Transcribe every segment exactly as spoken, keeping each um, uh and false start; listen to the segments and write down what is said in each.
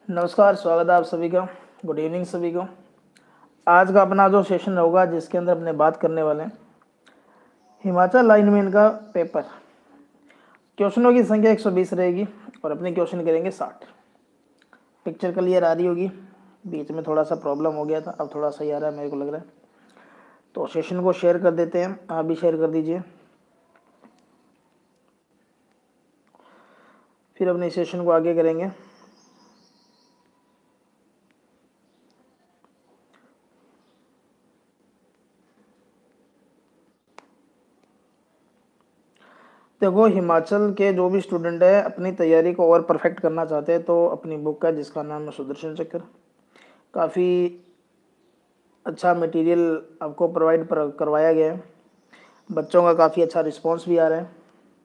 नमस्कार, स्वागत है आप सभी का। गुड इवनिंग सभी को। आज का अपना जो सेशन होगा जिसके अंदर अपने बात करने वाले हैं हिमाचल लाइनमैन का पेपर। क्वेश्चनों की संख्या एक सौ बीस रहेगी और अपने क्वेश्चन करेंगे साठ। पिक्चर क्लियर आ रही होगी। बीच में थोड़ा सा प्रॉब्लम हो गया था, अब थोड़ा सही आ रहा है मेरे को लग रहा है। तो सेशन को शेयर कर देते हैं, आप भी शेयर कर दीजिए। फिर अपने सेशन को आगे करेंगे। देखो, हिमाचल के जो भी स्टूडेंट है अपनी तैयारी को और परफेक्ट करना चाहते हैं तो अपनी बुक का जिसका नाम है सुदर्शन चक्र, काफ़ी अच्छा मटेरियल आपको प्रोवाइड करवाया गया है। बच्चों का काफ़ी अच्छा रिस्पांस भी आ रहा है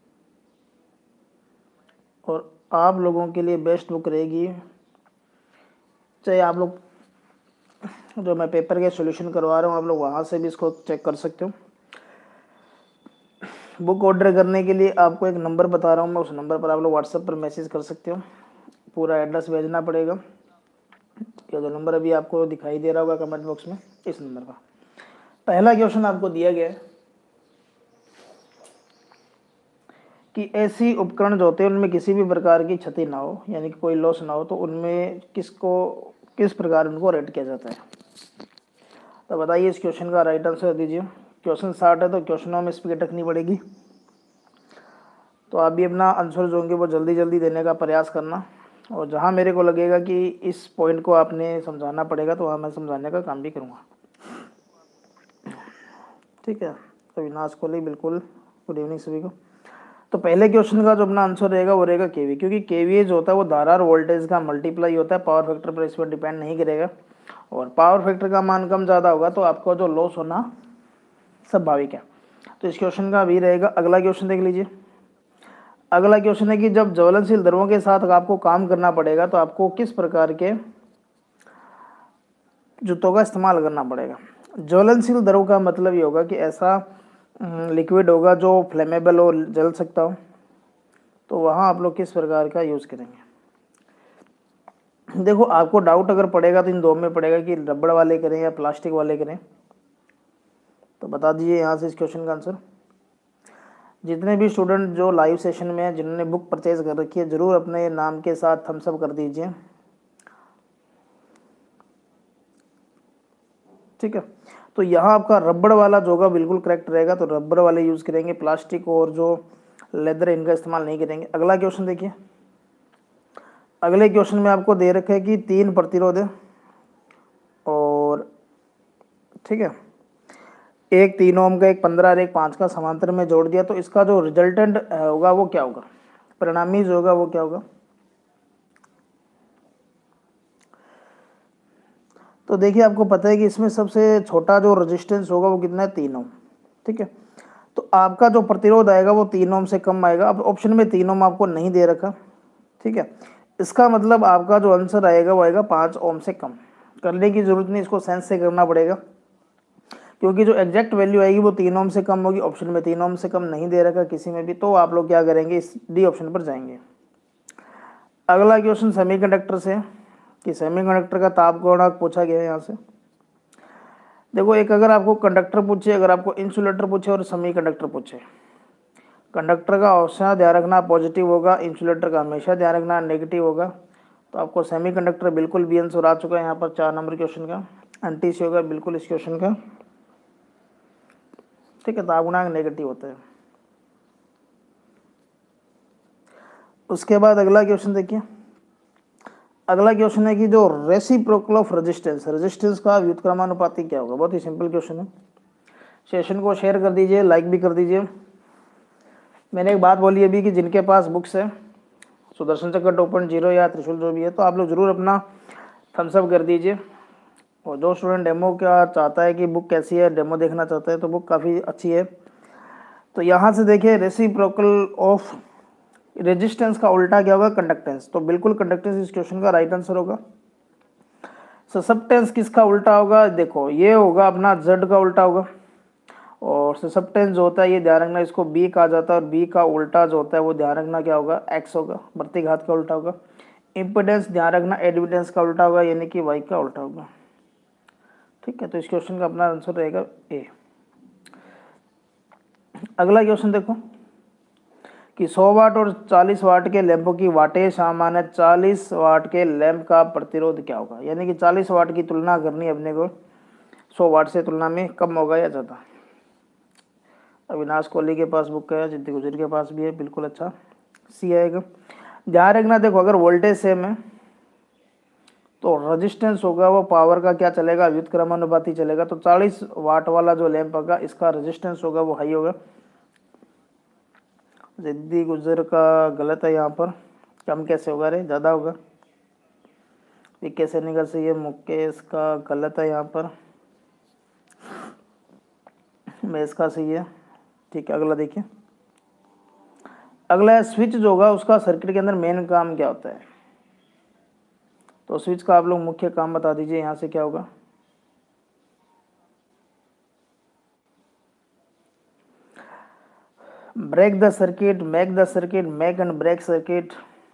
और आप लोगों के लिए बेस्ट बुक रहेगी। चाहे आप लोग जो मैं पेपर के सॉल्यूशन करवा रहा हूँ आप लोग वहाँ से भी इसको चेक कर सकते हो। बुक ऑर्डर करने के लिए आपको एक नंबर बता रहा हूँ मैं, उस नंबर पर आप लोग व्हाट्सएप पर मैसेज कर सकते हो। पूरा एड्रेस भेजना पड़ेगा। ये जो नंबर अभी आपको दिखाई दे रहा होगा कमेंट बॉक्स में, इस नंबर का। पहला क्वेश्चन आपको दिया गया है कि ऐसी उपकरण जो होते हैं उनमें किसी भी प्रकार की क्षति ना हो, यानी कि कोई लॉस ना हो, तो उनमें किसको किस प्रकार उनको रेट किया जाता है। तो बताइए, इस क्वेश्चन का राइट आंसर दीजिए। क्वेश्चन साठ है तो क्वेश्चनों में स्पीड रखनी पड़ेगी, तो आप भी अपना आंसर जो होंगे वो जल्दी जल्दी देने का प्रयास करना। और जहाँ मेरे को लगेगा कि इस पॉइंट को आपने समझाना पड़ेगा तो वहाँ मैं समझाने का काम भी करूँगा। ठीक है, तो विनाश कोहली, बिल्कुल गुड इवनिंग सभी को। तो पहले क्वेश्चन का जो अपना आंसर रहेगा वो रहेगा केवी, क्योंकि केवी जो होता है वो धारा और वोल्टेज का मल्टीप्लाई होता है, पावर फैक्टर पर इस पर डिपेंड नहीं करेगा। और पावर फैक्टर का मान कम ज़्यादा होगा तो आपको जो लॉस होना स्वाभाविक है। तो इस क्वेश्चन का भी रहेगा। अगला क्वेश्चन देख लीजिए। अगला क्वेश्चन है कि जब ज्वलनशील द्रव्यों के साथ आपको काम करना पड़ेगा तो आपको किस प्रकार के जूतों का इस्तेमाल करना पड़ेगा। ज्वलनशील द्रव का मतलब ये होगा कि ऐसा लिक्विड होगा जो फ्लेमेबल हो, जल सकता हो, तो वहाँ आप लोग किस प्रकार का यूज़ करेंगे। देखो, आपको डाउट अगर पड़ेगा तो इन दो में पड़ेगा कि रबड़ वाले करें या प्लास्टिक वाले करें, तो बता दीजिए यहाँ से इस क्वेश्चन का आंसर। जितने भी स्टूडेंट जो लाइव सेशन में हैं, जिन्होंने बुक परचेज कर रखी है, ज़रूर अपने नाम के साथ थम्स अप कर दीजिए। ठीक है, तो यहाँ आपका रबड़ वाला जो होगा बिल्कुल करेक्ट रहेगा, तो रबड़ वाले यूज़ करेंगे, प्लास्टिक और जो लेदर इनका इस्तेमाल नहीं करेंगे। अगला क्वेश्चन देखिए। अगले क्वेश्चन में आपको दे रखा है कि तीन प्रतिरोध है और ठीक है, एक तीन ओम का, एक पंद्रह और एक पाँच का समांतर में जोड़ दिया, तो इसका जो रिजल्टेंट होगा वो क्या होगा, परिणामी जो होगा वो क्या होगा। तो देखिए, आपको पता है कि इसमें सबसे छोटा जो रेजिस्टेंस होगा वो कितना है, तीन ओम। ठीक है, तो आपका जो प्रतिरोध आएगा वो तीन ओम से कम आएगा। अब ऑप्शन में तीन ओम आपको नहीं दे रखा। ठीक है, इसका मतलब आपका जो आंसर आएगा वो आएगा पाँच ओम से कम। करने की जरूरत नहीं, इसको सेंस से करना पड़ेगा, क्योंकि जो एग्जैक्ट वैल्यू आएगी वो तीन ओम से कम होगी। ऑप्शन में तीन ओम से कम नहीं दे रखा किसी में भी, तो आप लोग क्या करेंगे, इस डी ऑप्शन पर जाएंगे। अगला क्वेश्चन सेमीकंडक्टर से, कि सेमीकंडक्टर का ताप गुणांक पूछा गया है यहाँ से। देखो, एक अगर आपको कंडक्टर पूछे, अगर आपको इंसुलेटर पूछे और सेमीकंडक्टर पूछे, कंडक्टर का हमेशा ध्यान रखना पॉजिटिव होगा, इंसुलेटर का हमेशा ध्यान रखना नेगेटिव होगा। तो आपको सेमीकंडक्टर बिल्कुल बी आंसर आ चुका है यहाँ पर चार नंबर क्वेश्चन का। एंटी से होगा बिल्कुल इस क्वेश्चन का। ठीक है, ताप गुणांक नेगेटिव होता है। उसके बाद अगला क्वेश्चन देखिए। अगला क्वेश्चन है कि जो रेसिप्रोकल ऑफ रेजिस्टेंस, रेजिस्टेंस का व्युत्क्रमानुपाती क्या होगा। बहुत ही सिंपल क्वेश्चन है। सेशन को शेयर कर दीजिए, लाइक भी कर दीजिए। मैंने एक बात बोली अभी कि जिनके पास बुक्स है सुदर्शन चक्र टू पॉइंट जीरो या त्रिशूल जो भी है, तो आप लोग जरूर अपना थम्सअप कर दीजिए। और जो स्टूडेंट डेमो क्या चाहता है कि बुक कैसी है, डेमो देखना चाहता है, तो बुक काफ़ी अच्छी है। तो यहाँ से देखिए, रेसिप्रोकल ऑफ रेजिस्टेंस का उल्टा क्या होगा, कंडक्टेंस। तो बिल्कुल कंडक्टेंस इस क्वेश्चन का राइट आंसर होगा। ससेप्टेंस किसका उल्टा होगा, देखो ये होगा अपना जेड का उल्टा होगा। और ससेप्टेंस जो होता है ये ध्यान रखना, इसको बी कहा जाता है, और बी का उल्टा जो होता है वो ध्यान रखना क्या होगा, एक्स होगा, बढ़ती घात का उल्टा होगा। इम्पिडेंस ध्यान रखना एडमिटेंस का उल्टा होगा, यानी कि वाई का उल्टा होगा। ठीक है, तो इस क्वेश्चन का अपना आंसर रहेगा ए। अगला क्वेश्चन देखो कि सौ वाट और चालीस वाट के लैंपों की वाटेज समान है, चालीस वाट के लैंप का प्रतिरोध क्या होगा, यानी कि चालीस वाट की तुलना करनी है अपने को सौ वाट से तुलना में कम होगा या ज़्यादा। अविनाश कोहली के पास बुक है, जिद्दी गुजर के पास भी है, बिल्कुल अच्छा सी आएगा। ध्यान रखना, देखो अगर वोल्टेज सेम है तो रेजिस्टेंस होगा वो पावर का क्या चलेगा, व्युत्क्रमानुपाती चलेगा। तो चालीस वाट वाला जो लैंप होगा इसका रेजिस्टेंस होगा वो हाई होगा। जिद्दी गुजर का गलत है यहाँ पर, कम कैसे होगा रे, ज़्यादा होगा। विके सैनी का सही है, मुकेश का गलत है यहाँ पर, मेस का सही है। ठीक है, अगला देखिए। अगला है स्विच जो होगा उसका सर्किट के अंदर मेन काम क्या होता है। तो स्विच का आप लोग मुख्य काम बता दीजिए, यहाँ से क्या होगा। Break the circuit, make the circuit, make and break circuit.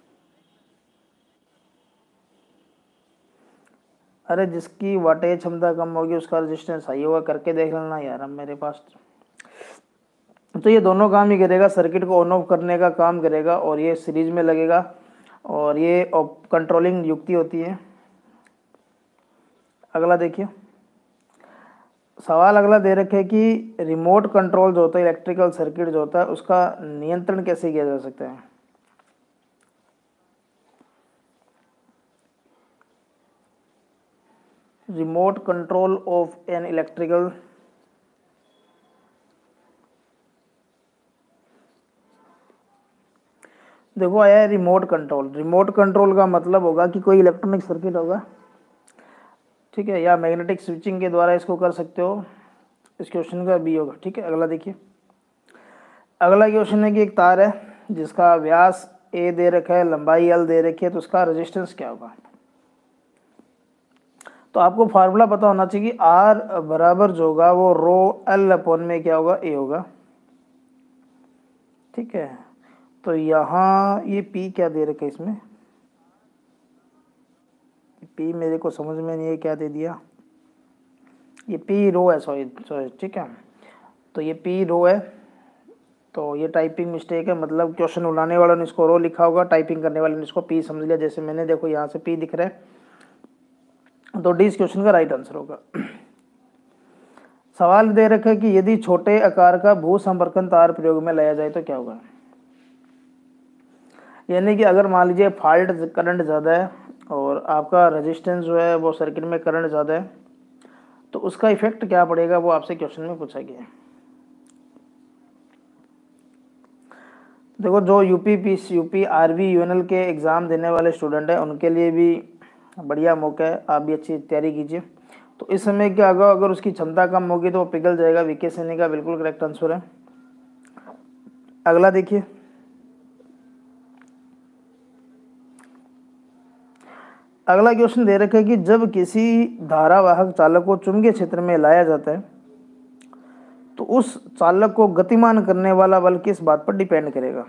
अरे जिसकी वाटेज क्षमता कम होगी उसका रेजिस्टेंस हाई होगा, करके देख लेना यार अब मेरे पास। तो ये दोनों काम ही करेगा, सर्किट को ऑन ऑफ करने का काम करेगा और ये सीरीज में लगेगा और ये कंट्रोलिंग युक्ति होती है। अगला देखिए, सवाल अगला दे रखे कि रिमोट कंट्रोल जो होता है इलेक्ट्रिकल सर्किट जो होता है उसका नियंत्रण कैसे किया जा सकता है। Remote control of an electrical, देखो आया है रिमोट कंट्रोल। रिमोट कंट्रोल का मतलब होगा कि कोई इलेक्ट्रॉनिक सर्किट होगा, ठीक है, या मैग्नेटिक स्विचिंग के द्वारा इसको कर सकते हो। इस क्वेश्चन का बी होगा। ठीक है, अगला देखिए। अगला क्वेश्चन है कि एक तार है जिसका व्यास ए दे रखा है, लंबाई एल दे रखी है, तो उसका रेजिस्टेंस क्या होगा। तो आपको फार्मूला पता होना चाहिए कि आर बराबर जो होगा वो रो एल अपॉन में क्या होगा, ए होगा। ठीक है, तो यहाँ ये पी क्या दे रखा है, इसमें पी मेरे को समझ में नहीं है क्या दे दिया, ये पी रो है, सॉरी सॉरी ठीक है, तो ये पी रो है, तो ये टाइपिंग मिस्टेक है, मतलब क्वेश्चन उड़ाने वालों ने इसको रो लिखा होगा, टाइपिंग करने वाले ने इसको पी समझ लिया, जैसे मैंने, देखो यहाँ से पी दिख रहा है, तो डी इस क्वेश्चन का राइट आंसर होगा। सवाल दे रखा है कि यदि छोटे आकार का भू संपर्कन तार प्रयोग में लाया जाए तो क्या होगा, यानी कि अगर मान लीजिए फॉल्ट करंट ज़्यादा है और आपका रेजिस्टेंस जो है वो सर्किट में करंट ज़्यादा है, तो उसका इफेक्ट क्या पड़ेगा वो आपसे क्वेश्चन में पूछा गया है। देखो जो UP P UP RV UNL के एग्ज़ाम देने वाले स्टूडेंट हैं उनके लिए भी बढ़िया मौका है, आप भी अच्छी तैयारी कीजिए। तो इस समय क्या होगा, अगर उसकी क्षमता कम होगी तो वो पिघल जाएगा। विके सैनी का बिल्कुल करेक्ट आंसर है। अगला देखिए, अगला क्वेश्चन दे रखा है कि जब किसी धारावाहक चालक को चुंबकीय क्षेत्र में लाया जाता है तो उस चालक को गतिमान करने वाला बल किस बात पर डिपेंड करेगा।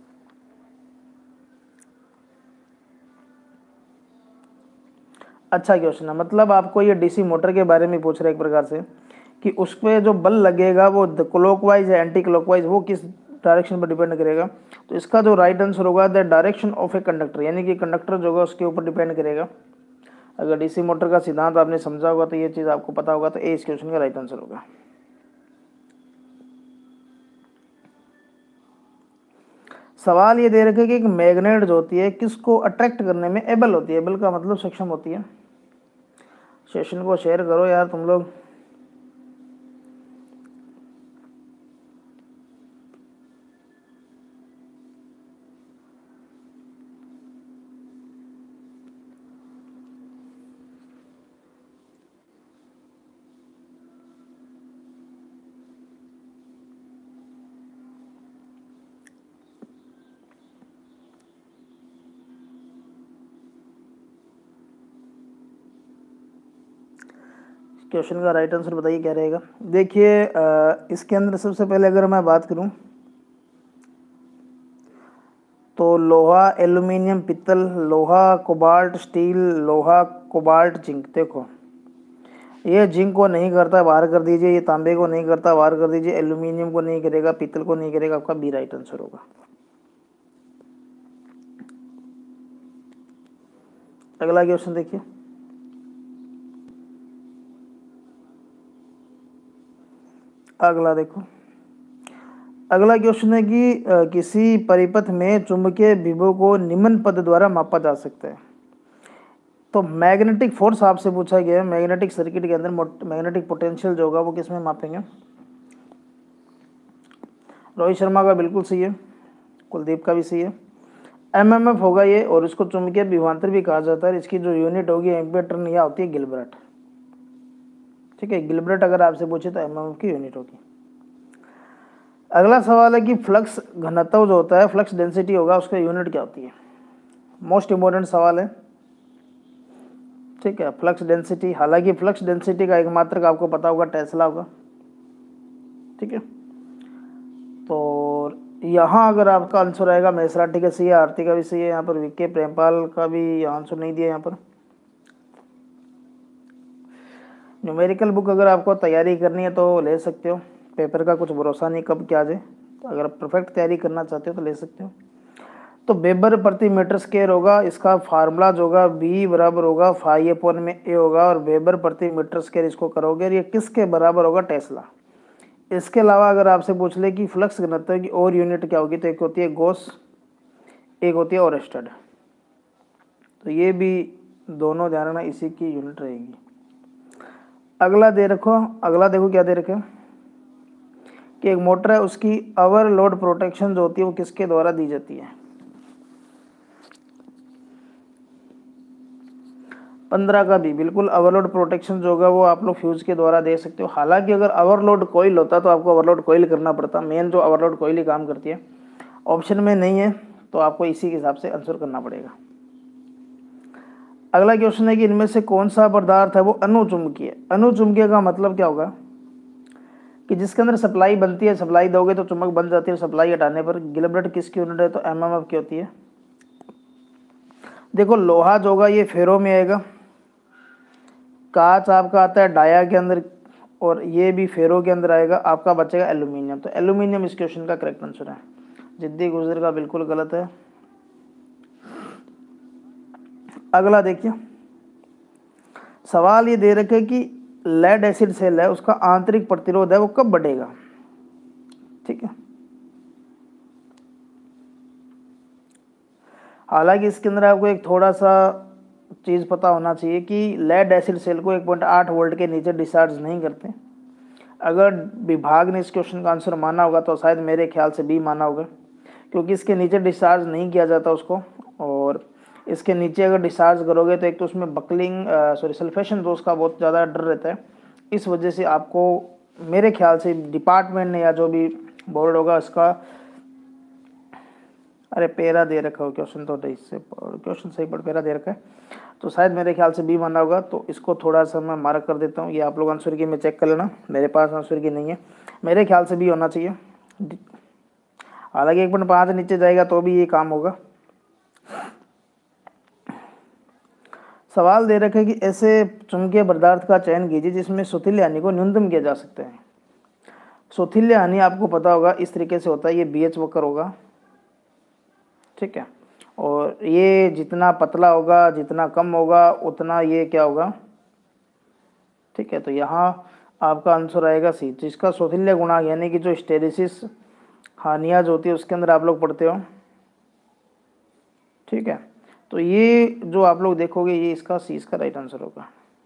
अच्छा क्वेश्चन है, मतलब आपको ये डीसी मोटर के बारे में पूछ रहा है एक प्रकार से कि उस पर जो बल लगेगा वो क्लॉकवाइज है एंटी क्लॉकवाइज, वो किस डायरेक्शन पर डिपेंड करेगा। तो इसका जो राइट आंसर होगा the direction of a conductor, यानी कि कंडक्टर जो होगा उसके ऊपर डिपेंड करेगा। अगर डीसी मोटर का सिद्धांत आपने समझा होगा तो ये चीज़ आपको पता होगा, तो ए इस क्वेश्चन का राइट आंसर होगा। सवाल ये दे रखे कि एक मैग्नेट जो होती है किसको अट्रैक्ट करने में एबल होती है, एबल का मतलब सक्षम होती है। सेशन को शेयर करो यार तुम लोग। क्वेश्चन का राइट आंसर बताइए क्या रहेगा। देखिए इसके अंदर सबसे पहले अगर मैं बात करूं तो लोहा, एल्यूमिनियम, पित्तल, लोहा, कोबाल्ट, स्टील, लोहा, कोबाल्ट, जिंक। देखो ये जिंक को नहीं करता, बाहर कर दीजिए। ये तांबे को नहीं करता, बाहर कर दीजिए। एल्यूमिनियम को नहीं करेगा, पित्तल को नहीं करेगा। आपका बी राइट आंसर होगा। अगला क्वेश्चन देखिए। अगला देखो, अगला क्वेश्चन है कि अ, किसी परिपथ में चुंबकीय विभव को निम्न पद द्वारा मापा जा सकता है। तो मैग्नेटिक फोर्स आपसे पूछा गया है। मैग्नेटिक सर्किट के अंदर मैग्नेटिक पोटेंशियल जो होगा वो किस में मापेंगे? रोहित शर्मा का बिल्कुल सही है, कुलदीप का भी सही है। एमएमएफ होगा ये, और इसको चुंबकीय विभवांतर भी कहा जाता है। इसकी जो यूनिट होगी एम्पीयर टर्न, यह होती है गिलबर्ट। ठीक है, गिलबर्ट अगर आपसे पूछे तो एमएमएफ की यूनिट होगी। अगला सवाल है कि फ्लक्स घनत्व जो होता है, फ्लक्स डेंसिटी होगा, उसका यूनिट क्या होती है? मोस्ट इंपॉर्टेंट सवाल है। ठीक है, फ्लक्स डेंसिटी। हालांकि फ्लक्स डेंसिटी का एकमात्र आपको पता होगा टेस्ला होगा। ठीक है, तो यहाँ अगर आपका आंसर आएगा मेसराठी का सही है, आरती का भी सही है। यहाँ पर विके प्रेमपाल का भी आंसर नहीं दिया। यहाँ पर न्यूमेरिकल बुक अगर आपको तैयारी करनी है तो ले सकते हो। पेपर का कुछ भरोसा नहीं कब क्या आ जाए, तो अगर परफेक्ट तैयारी करना चाहते हो तो ले सकते हो। तो वेबर प्रति मीटर स्क्वायर होगा, इसका फार्मूला जो होगा बी बराबर होगा फाइव अपॉन में ए होगा, और वेबर प्रति मीटर स्क्वायर इसको करोगे और ये किसके बराबर होगा? टेस्ला। इसके अलावा अगर आपसे पूछ ले कि फ्लक्स घनत्व की और यूनिट क्या होगी, तो एक होती है गॉस, एक होती है ओरेस्टेड। तो ये भी दोनों ध्यान रखना, इसी की यूनिट रहेगी। अगला दे रखो, अगला देखो क्या दे रखे कि एक मोटर है, उसकी ओवर लोड प्रोटेक्शन जो होती है वो किसके द्वारा दी जाती है? पंद्रह का भी बिल्कुल ओवरलोड प्रोटेक्शन जो होगा वो आप लोग फ्यूज के द्वारा दे सकते हो। हालांकि अगर ओवरलोड कॉइल होता तो आपको ओवरलोड कॉइल करना पड़ता। मेन जो ओवरलोड कॉइल ही काम करती है, ऑप्शन में नहीं है, तो आपको इसी के हिसाब से आंसर करना पड़ेगा। अगला क्वेश्चन है कि इनमें से कौन सा पदार्थ है वो अनुचुंबकीय? अनुचुंबकीय का मतलब क्या होगा कि जिसके अंदर सप्लाई बनती है, सप्लाई दोगे तो चुंबक बन जाती है, सप्लाई हटाने पर। गिलबर्ट किसकी यूनिट है? तो एमएमएफ की होती है। देखो लोहा जो होगा ये फेरो में आएगा, कांच आपका आता है डाया के अंदर, और ये भी फेरो के अंदर आएगा। आपका बचेगा एल्यूमिनियम। तो एल्यूमिनियम इस क्वेश्चन का करेक्ट आंसर है। जिद्दी गुजर का बिल्कुल गलत है। अगला देखिए, सवाल ये दे रखे कि लेड एसिड सेल है, उसका आंतरिक प्रतिरोध है वो कब बढ़ेगा? ठीक है, हालांकि इसके अंदर आपको एक थोड़ा सा चीज़ पता होना चाहिए कि लेड एसिड सेल को एक पॉइंट आठ वोल्ट के नीचे डिस्चार्ज नहीं करते। अगर विभाग ने इस क्वेश्चन का आंसर माना होगा तो शायद मेरे ख्याल से बी माना होगा, क्योंकि इसके नीचे डिस्चार्ज नहीं किया जाता उसको। और इसके नीचे अगर डिस्चार्ज करोगे तो एक तो उसमें बकलिंग सॉरी सल्फेशन दोष का बहुत ज़्यादा डर रहता है। इस वजह से आपको मेरे ख्याल से डिपार्टमेंट ने या जो भी बोर्ड होगा इसका, अरे पेरा दे रखा हो क्वेश्चन, तो इससे क्वेश्चन सही पर पेरा दे रखा है, तो शायद मेरे ख्याल से बी माना होगा। तो इसको थोड़ा सा मैं मार्क कर देता हूँ। ये आप लोग आंसर की में चेक कर लेना, मेरे पास आंसर की नहीं है। मेरे ख्याल से बी होना चाहिए। हालांकि एक पॉइंट पाँच नीचे जाएगा तो भी ये काम होगा। सवाल दे रखे कि ऐसे चुंबकीय पदार्थ का चयन कीजिए जिसमें सुथिल्य हानि को न्यूनतम किया जा सकता है। सुथिल्य हानि आपको पता होगा इस तरीके से होता है, ये बी एच वक्र होगा। ठीक है, और ये जितना पतला होगा, जितना कम होगा, उतना ये क्या होगा? ठीक है, तो यहाँ आपका आंसर आएगा सी, जिसका सुथिल्य गुणांक यानी कि जो स्टेरिसिस हानियाँ जो होती है उसके अंदर आप लोग पढ़ते हो। ठीक है, तो ये जो आप लोग देखोगे ये इसका सी, इसका राइट आंसर होगा।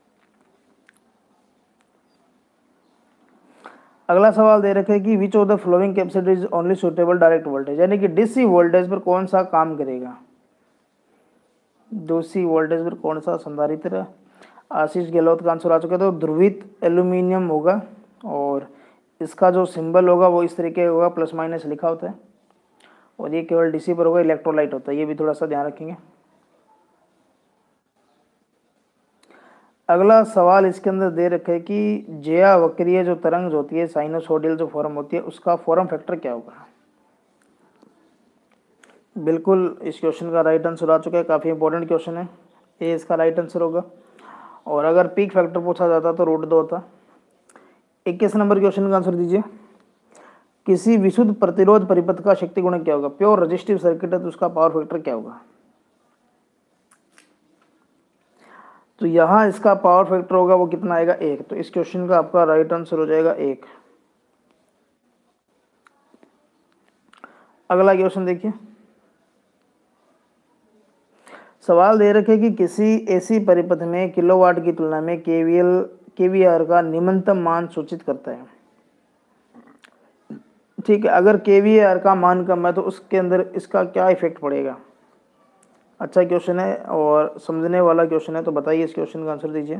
अगला सवाल दे रखे कि which of the flowing capacitor is only suitable direct voltage, यानी कि डीसी वोल्टेज पर कौन सा काम करेगा? डीसी वोल्टेज पर कौन सा संधारित्र? आशीष गहलोत का आंसर आ चुका है, तो ध्रुवित एल्यूमिनियम होगा, और इसका जो सिंबल होगा वो इस तरीके होगा, प्लस माइनस लिखा होता है, और ये केवल डीसी पर होगा, इलेक्ट्रोलाइट होता है। ये भी थोड़ा सा ध्यान रखेंगे। अगला सवाल इसके अंदर दे रखे कि ज्या वक्रीय जो तरंग होती है, साइनोसोडियल जो फॉर्म होती है, उसका फॉर्म फैक्टर क्या होगा? बिल्कुल इस क्वेश्चन का राइट आंसर आ चुका है, काफ़ी इंपॉर्टेंट क्वेश्चन है, ये इसका राइट आंसर होगा। और अगर पीक फैक्टर पूछा जाता तो रूट दो होता। इक्कीस नंबर क्वेश्चन का आंसर दीजिए। किसी विशुद्ध प्रतिरोध परिपथ का शक्ति गुणक क्या होगा? प्योर रेजिस्टिव सर्किट है तो उसका पावर फैक्टर क्या होगा? तो यहाँ इसका पावर फैक्टर होगा वो कितना आएगा? एक। तो इस क्वेश्चन का आपका राइट आंसर हो जाएगा एक। अगला क्वेश्चन देखिए, सवाल दे रखे कि किसी एसी परिपथ में किलोवाट की तुलना में केवीएल केवीआर का निम्नतम मान सूचित करता है। ठीक है, अगर केवीआर का मान कम है तो उसके अंदर इसका क्या इफेक्ट पड़ेगा? अच्छा क्वेश्चन है और समझने वाला क्वेश्चन है, तो बताइए इस क्वेश्चन का आंसर दीजिए।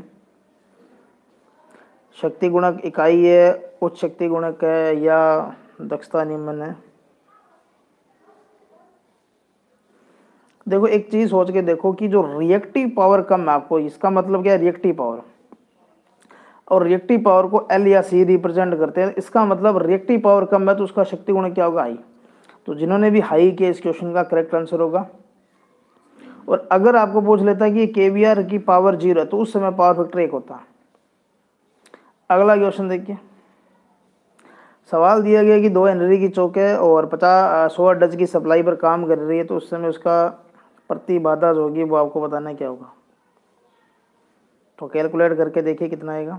शक्ति गुणक इकाई है, उच्च शक्ति गुणक है, या दक्षता निम्न है? देखो एक चीज सोच के देखो कि जो रिएक्टिव पावर कम है आपको, इसका मतलब क्या है? रिएक्टिव पावर, और रिएक्टिव पावर को एल या सी रिप्रेजेंट करते हैं, इसका मतलब रिएक्टिव पावर कम है तो उसका शक्ति गुणक क्या होगा? हाई। तो जिन्होंने भी हाई किया इस क्वेश्चन का करेक्ट आंसर होगा। और अगर आपको पूछ लेता है कि केवीआर की पावर जीरो है तो उस समय पावर फैक्टर एक होता। अगला क्वेश्चन देखिए, सवाल दिया गया कि दो हेनरी की चौक है और पचास सौ डच की सप्लाई पर काम कर रही है, तो उस समय उसका प्रतिबाधा जो होगी वो आपको बताना क्या होगा? तो कैलकुलेट करके देखिए कितना आएगा।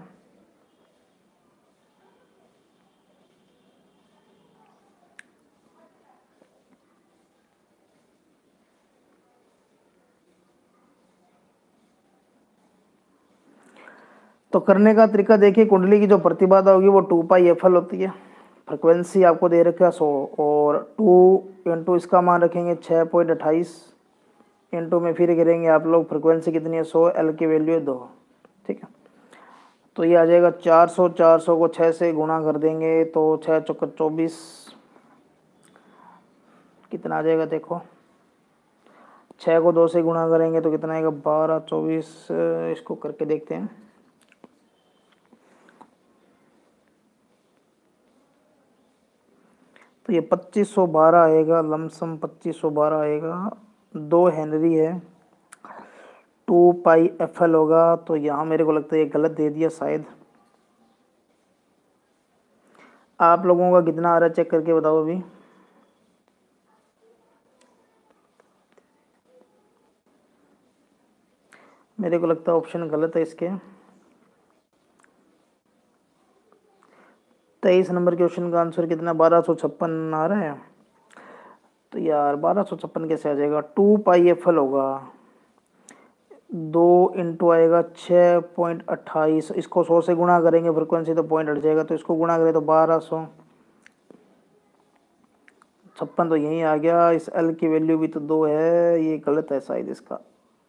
तो करने का तरीका देखिए, कुंडली की जो प्रतिबाधा होगी वो टू पाई एफ एल होती है, फ्रिक्वेंसी आपको दे रखा है सौ, और टू इंटू इसका मान रखेंगे छः पॉइंट अट्ठाईस, इंटू में फिर गिरेंगे आप लोग, फ्रिक्वेंसी कितनी है? सौ, एल की वैल्यू है दो। ठीक है, तो ये आ जाएगा चार सौ, चार सौ को छः से गुणा कर देंगे तो छः चौका चौबीस, कितना आ जाएगा देखो, छः को दो से गुणा करेंगे तो कितना आएगा? बारह, चौबीस, इसको करके देखते हैं। तो ये पच्चीस सौ बारह आएगा, लमसम पच्चीस सौ बारह आएगा। दो हेनरी है, टू पाई एफ एल होगा, तो यहाँ मेरे को लगता है ये गलत दे दिया शायद। आप लोगों का कितना आ रहा है चेक करके बताओ अभी। मेरे को लगता है ऑप्शन गलत है इसके। तेईस नंबर क्वेश्चन का आंसर कितना? बारह सौ छप्पन आ रहा है। तो यार बारह सौ छप्पन कैसे आ जाएगा? टू पाई एफ एल होगा, दो इंटू आएगा छः पॉइंट अट्ठाईस, इसको सौ से गुणा करेंगे फ्रिक्वेंसी तो पॉइंट हट जाएगा, तो इसको गुणा करें तो बारह सौ छप्पन, तो यहीं आ गया। इस एल की वैल्यू भी तो दो है, ये गलत है शायद इसका,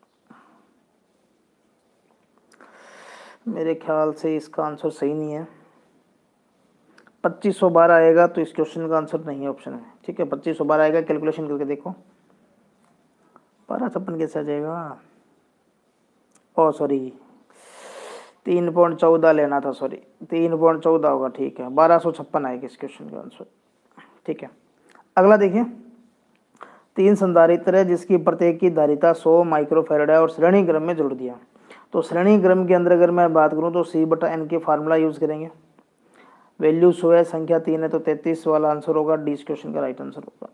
मेरे ख्याल से इसका आंसर सही नहीं है। पच्चीस सौ बारह आएगा, तो इस क्वेश्चन का आंसर नहीं है, ऑप्शन है। ठीक है, पच्चीस सौ बारह आएगा, कैलकुलेशन करके देखो। बारह छप्पन कैसे आ जाएगा? ओ सॉरी, तीन पॉइंट चौदह लेना था, सॉरी तीन पॉइंट चौदह होगा। ठीक है, बारह सौ छप्पन आएगा इस क्वेश्चन का आंसर। ठीक है, अगला देखिए, तीन संधारित्र है जिसकी प्रत्येक की धारिता सौ माइक्रोफैराड है और श्रेणी क्रम में जोड़ दिया। तो श्रेणी क्रम के अंदर अगर मैं बात करूं तो सी बटा एन के फार्मूला यूज करेंगे। वैल्यू सौ है, संख्या तीन है, तो तैंतीस वाला आंसर होगा, डी इस क्वेश्चन का राइट आंसर होगा।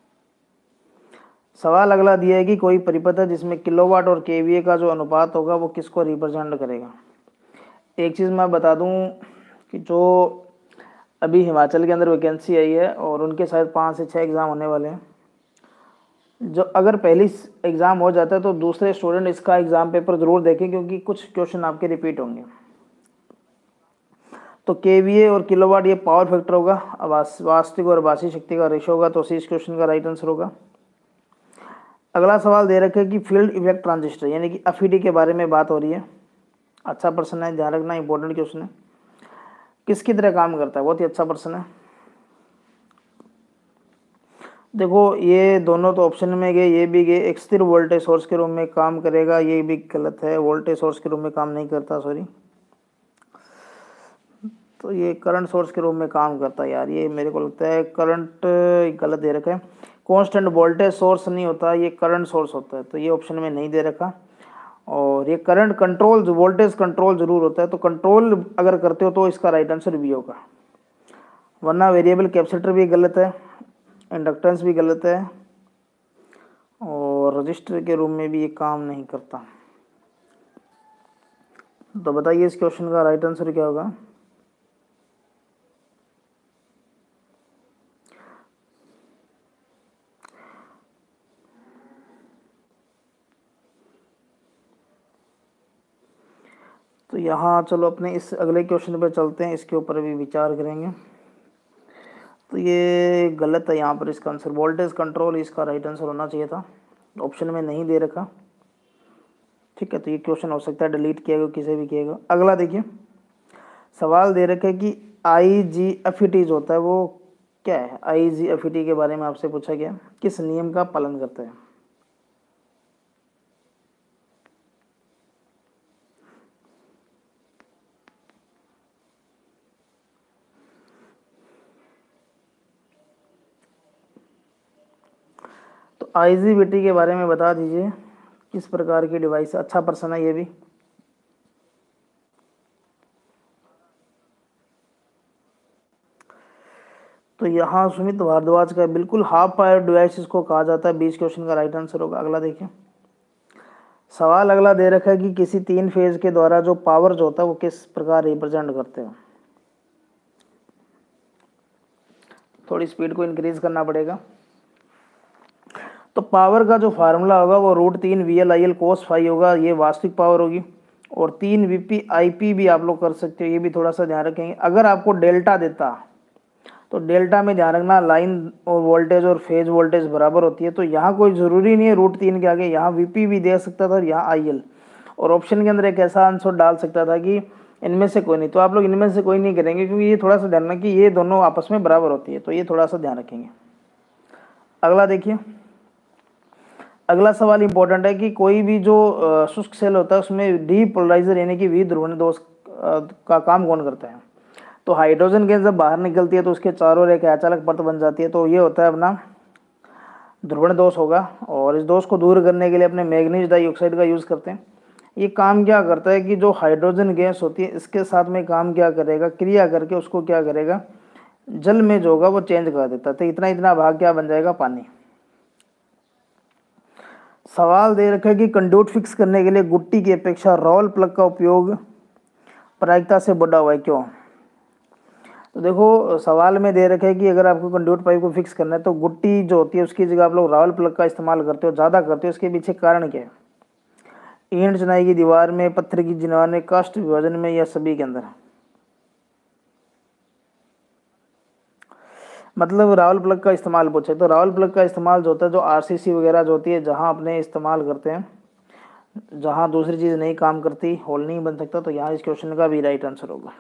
सवाल अगला दिया है कि कोई परिपथ है जिसमें किलोवाट और केवीए का जो अनुपात होगा वो किसको रिप्रेजेंट करेगा। एक चीज़ मैं बता दूं कि जो अभी हिमाचल के अंदर वैकेंसी आई है और उनके शायद पाँच से छः एग्ज़ाम होने वाले हैं, जो अगर पहली एग्ज़ाम हो जाता है तो दूसरे स्टूडेंट इसका एग्ज़ाम पेपर ज़रूर देखें, क्योंकि कुछ क्वेश्चन आपके रिपीट होंगे। तो केवीए और किलोवाट ये पावर फैक्टर होगा, वास्तविक और आभासी शक्ति का रेशो होगा, तो इस क्वेश्चन का राइट आंसर होगा। अगला सवाल दे रखे कि फील्ड इफेक्ट ट्रांजिस्टर यानी कि एफ ई डी के बारे में बात हो रही है। अच्छा प्रश्न है, ध्यान रखना, इंपॉर्टेंट क्वेश्चन है। किसकी तरह काम करता है? बहुत ही अच्छा प्रश्न है। देखो ये दोनों तो ऑप्शन में गए, ये भी गए, एक स्थिर वोल्टेज सोर्स के रूप में काम करेगा, ये भी गलत है, वोल्टेज सोर्स के रूप में काम नहीं करता, सॉरी। तो ये करंट सोर्स के रूप में काम करता है यार, ये मेरे को लगता है करंट गलत दे रखा है। कांस्टेंट वोल्टेज सोर्स नहीं होता, ये करंट सोर्स होता है, तो ये ऑप्शन में नहीं दे रखा। और ये करंट कंट्रोल, वोल्टेज कंट्रोल जरूर होता है, तो कंट्रोल अगर करते हो तो इसका राइट आंसर बी होगा। वरना वेरिएबल कैपेसिटर भी गलत है, इंडक्टेंस भी गलत है, और रजिस्टर के रूप में भी ये काम नहीं करता। तो बताइए इस क्वेश्चन का राइट आंसर क्या होगा। तो यहाँ चलो अपने इस अगले क्वेश्चन पे चलते हैं, इसके ऊपर भी विचार करेंगे। तो ये गलत है यहाँ पर इसका आंसर, वोल्टेज कंट्रोल इसका राइट आंसर होना चाहिए था, ऑप्शन में नहीं दे रखा। ठीक है, तो ये क्वेश्चन हो सकता है डिलीट किया गया, किसी भी किएगा। अगला देखिए, सवाल दे रखा है कि आई जी एफ ई टी जो होता है वो क्या है। आई जी एफ ई टी के बारे में आपसे पूछा गया, किस नियम का पालन करता है। तो आई जी बी टी के बारे में बता दीजिए, किस प्रकार की डिवाइस है। अच्छा प्रश्न है ये भी। तो यहाँ सुमित भारद्वाज का बिल्कुल हाफ पावर डिवाइस इसको कहा जाता है, बीस क्वेश्चन का राइट आंसर होगा। अगला देखिए, सवाल अगला दे रखा है कि किसी तीन फेज के द्वारा जो पावर जो होता है वो किस प्रकार रिप्रेजेंट करते हैं। थोड़ी स्पीड को इंक्रीज करना पड़ेगा। तो पावर का जो फार्मूला होगा वो रूट तीन V L I L cos five होगा, ये वास्तविक पावर होगी। और तीन वी पी आई पी भी आप लोग कर सकते हो, ये भी थोड़ा सा ध्यान रखेंगे। अगर आपको डेल्टा देता तो डेल्टा में ध्यान रखना लाइन और वोल्टेज और फेज वोल्टेज बराबर होती है, तो यहाँ कोई ज़रूरी नहीं है रूट तीन के आगे, यहाँ वीपी भी दे सकता था और यहाँ आईएल। और ऑप्शन के अंदर एक ऐसा आंसर डाल सकता था कि इनमें से कोई नहीं, तो आप लोग इनमें से कोई नहीं करेंगे, क्योंकि ये थोड़ा सा ध्यान रखना कि ये दोनों आपस में बराबर होती है, तो ये थोड़ा सा ध्यान रखेंगे। अगला देखिए, अगला सवाल इंपॉर्टेंट है कि कोई भी जो शुष्क सेल होता है उसमें डीपोलराइजर यानी कि विध्रुवण दोष का काम कौन करता है। तो हाइड्रोजन गैस जब बाहर निकलती है तो उसके चारों ओर एक अचालक परत बन जाती है, तो ये होता है अपना ध्रुवण दोष होगा। और इस दोष को दूर करने के लिए अपने मैग्नीज डाइऑक्साइड का यूज़ करते हैं। ये काम क्या करता है कि जो हाइड्रोजन गैस होती है इसके साथ में काम क्या करेगा, क्रिया करके उसको क्या करेगा, जल में जो होगा वो चेंज कर देता है। तो इतना इतना भाग क्या बन जाएगा, पानी। सवाल दे रखा है कि कंडक्ट फिक्स करने के लिए गुट्टी की अपेक्षा रोल प्लग का उपयोग प्रायिकता से बढ़ा हुआ है, क्यों। तो देखो सवाल में दे रखे है कि अगर आपको कंडक्ट पाइप को फिक्स करना है तो गुट्टी जो होती है उसकी जगह आप लोग रावल प्लग का इस्तेमाल करते हो, ज़्यादा करते हो। इसके पीछे कारण क्या है। ईंट चिनाई की दीवार में, पत्थर की चिनाई में, कास्ट विभाजन में, या सभी के अंदर। मतलब रावल प्लग का इस्तेमाल पूछे तो रावल प्लग का इस्तेमाल जो होता है, जो आरसीसी वगैरह जो होती है जहाँ अपने इस्तेमाल करते हैं, जहाँ दूसरी चीज़ नहीं काम करती, होल नहीं बन सकता, तो यहाँ इस क्वेश्चन का भी राइट आंसर होगा।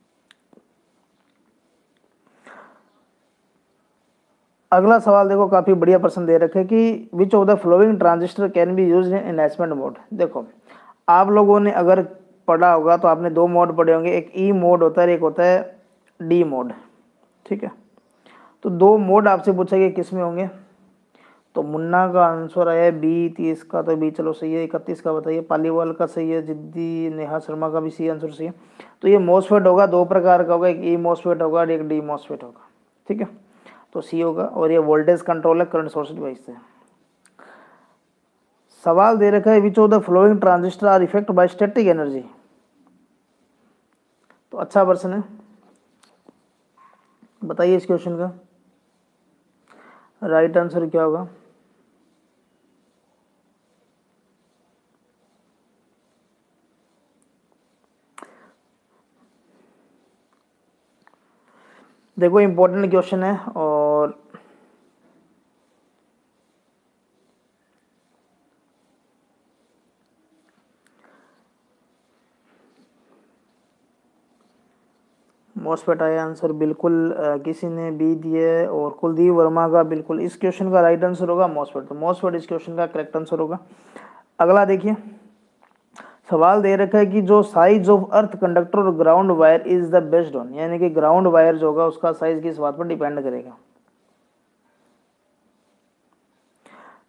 अगला सवाल देखो, काफ़ी बढ़िया प्रश्न दे रखे कि which of the flowing transistor can be use in enhancement mode. देखो आप लोगों ने अगर पढ़ा होगा तो आपने दो मोड पढ़े होंगे, एक ई मोड होता है, एक होता है डी मोड। ठीक है, तो दो मोड आपसे पूछा गया किस में होंगे। तो मुन्ना का आंसर आया बी, तीस का तो बी चलो सही है, इकतीस का बताइए, पालीवाल का सही है, जिद्दी नेहा शर्मा का भी सही आंसर सही है। तो ये मॉसफेट होगा, दो प्रकार का होगा, एक ई मॉसफेट होगा और एक डी मॉसफेट होगा। ठीक है, तो सी होगा। और ये वोल्टेज कंट्रोल है, करंट सोर्स डिवाइस है। सवाल दे रखा है which of the flowing transistor are effect by static energy. तो अच्छा प्रश्न है, बताइए इस क्वेश्चन का राइट आंसर क्या होगा। देखो इंपॉर्टेंट क्वेश्चन है, और मॉसफेट आया आंसर बिल्कुल, आ, किसी ने बी दिए, और कुलदीप वर्मा का बिल्कुल। इस क्वेश्चन का राइट आंसर होगा मॉसफेट। तो मॉसफेट इस क्वेश्चन का करेक्ट आंसर होगा। अगला देखिए, सवाल दे रखा है कि जो साइज ऑफ अर्थ कंडक्टर और ground wire is the based on, यानी कि ग्राउंड वायर जो होगा उसका साइज किस बात पर डिपेंड करेगा।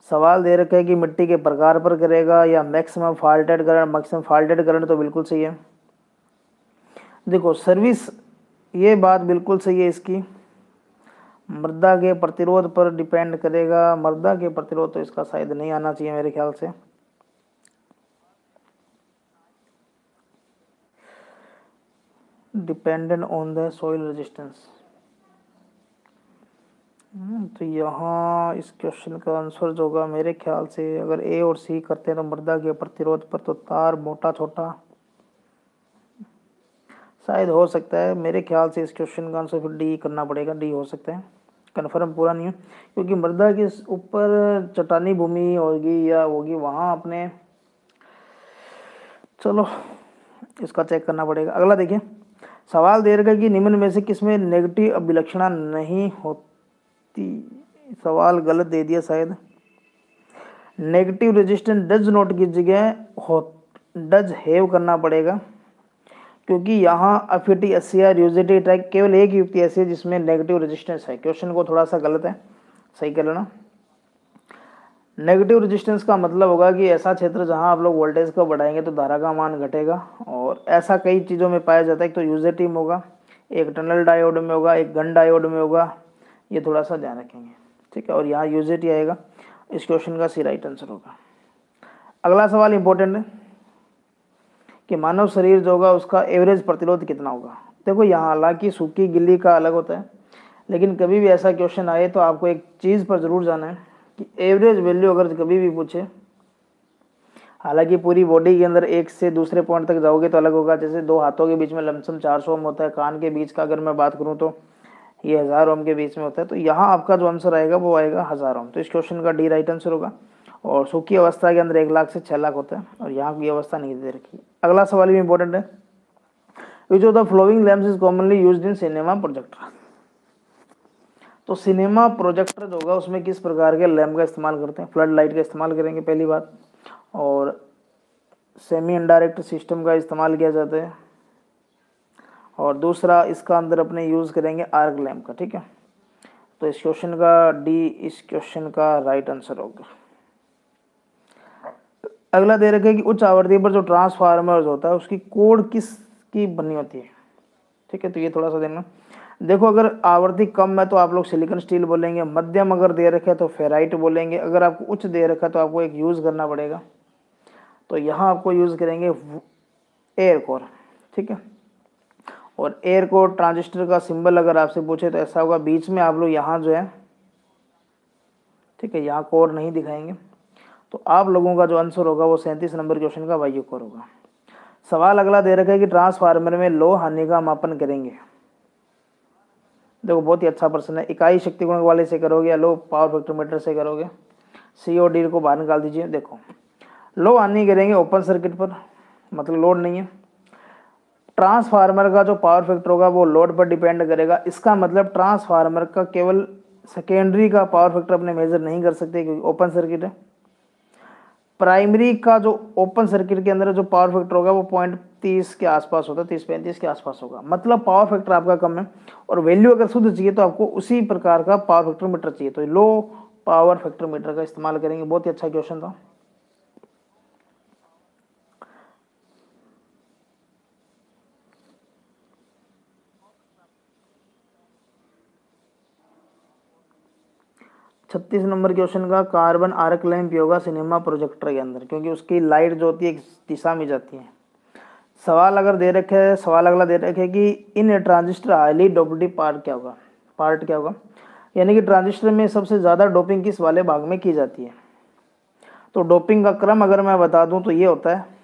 सवाल दे रखा है कि मिट्टी के प्रकार पर करेगा या maximum faulted current. Maximum faulted current तो बिल्कुल सही है। देखो सर्विस, ये बात बिल्कुल सही है इसकी, मृदा के प्रतिरोध पर डिपेंड करेगा। मृदा के प्रतिरोध तो इसका शायद नहीं आना चाहिए मेरे ख्याल से। Dependent on the soil resistance, तो यहाँ इस क्वेश्चन का आंसर जो होगा मेरे ख्याल से, अगर ए और सी करते हैं तो मृदा के प्रतिरोध पर, तो तार मोटा छोटा शायद हो सकता है। मेरे ख्याल से इस क्वेश्चन का आंसर फिर डी करना पड़ेगा, डी हो सकता है, कन्फर्म पूरा नहीं है, क्योंकि मृदा के ऊपर चट्टानी भूमि होगी या होगी वहाँ अपने, चलो इसका चेक करना पड़ेगा। अगला देखिए, सवाल दे रखा है कि निम्न में से किसमें नेगेटिव अभिलक्षणा नहीं होती। सवाल गलत दे दिया शायद। नेगेटिव रेजिस्टेंस डज नॉट की जगह हो डज हैव करना पड़ेगा, क्योंकि यहाँ अफिटी एसिया यूजिटी ट्रैक केवल एक युक्ति ऐसी है जिसमें नेगेटिव रेजिस्टेंस है। क्वेश्चन को थोड़ा सा गलत है, सही कर लेना। नेगेटिव रेजिस्टेंस का मतलब होगा कि ऐसा क्षेत्र जहां आप लोग वोल्टेज को बढ़ाएंगे तो धारा का मान घटेगा, और ऐसा कई चीज़ों में पाया जाता है। एक तो यूजेटी में होगा, एक टनल डायोड में होगा, एक गन डायोड में होगा, ये थोड़ा सा ध्यान रखेंगे, ठीक है। और यहाँ यूजेटी आएगा, इस क्वेश्चन का सी राइट आंसर होगा। अगला सवाल इंपॉर्टेंट है कि मानव शरीर जो होगा उसका एवरेज प्रतिरोध कितना होगा। देखो यहाँ हालांकि सूखी गिल्ली का अलग होता है, लेकिन कभी भी ऐसा क्वेश्चन आए तो आपको एक चीज़ पर ज़रूर जाना है कि एवरेज वैल्यू अगर कभी भी पूछे, हालांकि पूरी बॉडी के अंदर एक से दूसरे पॉइंट तक जाओगे तो अलग होगा। जैसे दो हाथों के बीच में लमसम चार सौ ओम होता है, कान के बीच का अगर मैं बात करूं तो ये हज़ार ओम के बीच में होता है। तो यहाँ आपका जो आंसर आएगा वो आएगा हज़ार ओम। तो इस क्वेश्चन का डी राइट आंसर होगा। और सूखी अवस्था के अंदर एक लाख से छः लाख होता है, और यहाँ की अवस्था नहीं दे रखी। अगला सवाल भी इंपॉर्टेंट है, which of the flowing lamps is commonly used in cinema projector. तो सिनेमा प्रोजेक्टर जो होगा उसमें किस प्रकार के लैम्प का इस्तेमाल करते हैं। फ्लड लाइट का इस्तेमाल करेंगे पहली बात, और सेमी इनडायरेक्ट सिस्टम का इस्तेमाल किया जाता है, और दूसरा इसका अंदर अपने यूज़ करेंगे आर्क लैम्प का, ठीक है। तो इस क्वेश्चन का डी इस क्वेश्चन का राइट आंसर होगा। अगला दे रखा है कि उच्च आवृत्ति पर जो ट्रांसफार्मर होता है उसकी कोड किसकी बनी होती है, ठीक है। तो ये थोड़ा सा देना। देखो अगर आवृत्ति कम है तो आप लोग सिलिकॉन स्टील बोलेंगे, मध्यम अगर दे रखे है तो फेराइट बोलेंगे, अगर आपको उच्च दे रखा है तो आपको एक यूज़ करना पड़ेगा। तो यहाँ आपको यूज़ करेंगे एयर कोर, ठीक है। और एयर कोर ट्रांजिस्टर का सिंबल अगर आपसे पूछे तो ऐसा होगा, बीच में आप लोग यहाँ जो है, ठीक है, यहाँ कोर नहीं दिखाएंगे। तो आप लोगों का जो आंसर होगा वो सैंतीस नंबर क्वेश्चन का वायु कोर होगा। सवाल अगला दे रखा है कि ट्रांसफार्मर में लो हानि का मापन करेंगे। देखो बहुत ही अच्छा प्रश्न है। इकाई शक्ति गुणक वाले से करोगे या लो पावर फैक्टर मीटर से करोगे, सी और डी को बाहर निकाल दीजिए। देखो लो हानि करेंगे ओपन सर्किट पर, मतलब लोड नहीं है। ट्रांसफार्मर का जो पावर फैक्टर होगा वो लोड पर डिपेंड करेगा। इसका मतलब ट्रांसफार्मर का केवल सेकेंडरी का पावर फैक्टर अपने मेजर नहीं कर सकते क्योंकि ओपन सर्किट है। प्राइमरी का जो ओपन सर्किट के अंदर जो पावर फैक्टर होगा वो पॉइंट तीस के आसपास होता है, तीस पैंतीस के आसपास होगा। मतलब पावर फैक्टर आपका कम है, और वैल्यू अगर शुद्ध चाहिए तो आपको उसी प्रकार का पावर फैक्टर मीटर चाहिए। तो लो पावर फैक्टर मीटर का इस्तेमाल करेंगे। बहुत ही अच्छा क्वेश्चन था। छत्तीस नंबर क्वेश्चन का कार्बन आर्क लैंप होगा सिनेमा प्रोजेक्टर के अंदर, क्योंकि उसकी लाइट जो होती है एक दिशा में जाती है। सवाल अगर दे रखे है, सवाल अगला दे रखे है कि in transistor highly doped part क्या होगा, पार्ट क्या होगा, यानी कि ट्रांजिस्टर में सबसे ज़्यादा डोपिंग किस वाले भाग में की जाती है। तो डोपिंग का क्रम अगर मैं बता दूं तो ये होता है,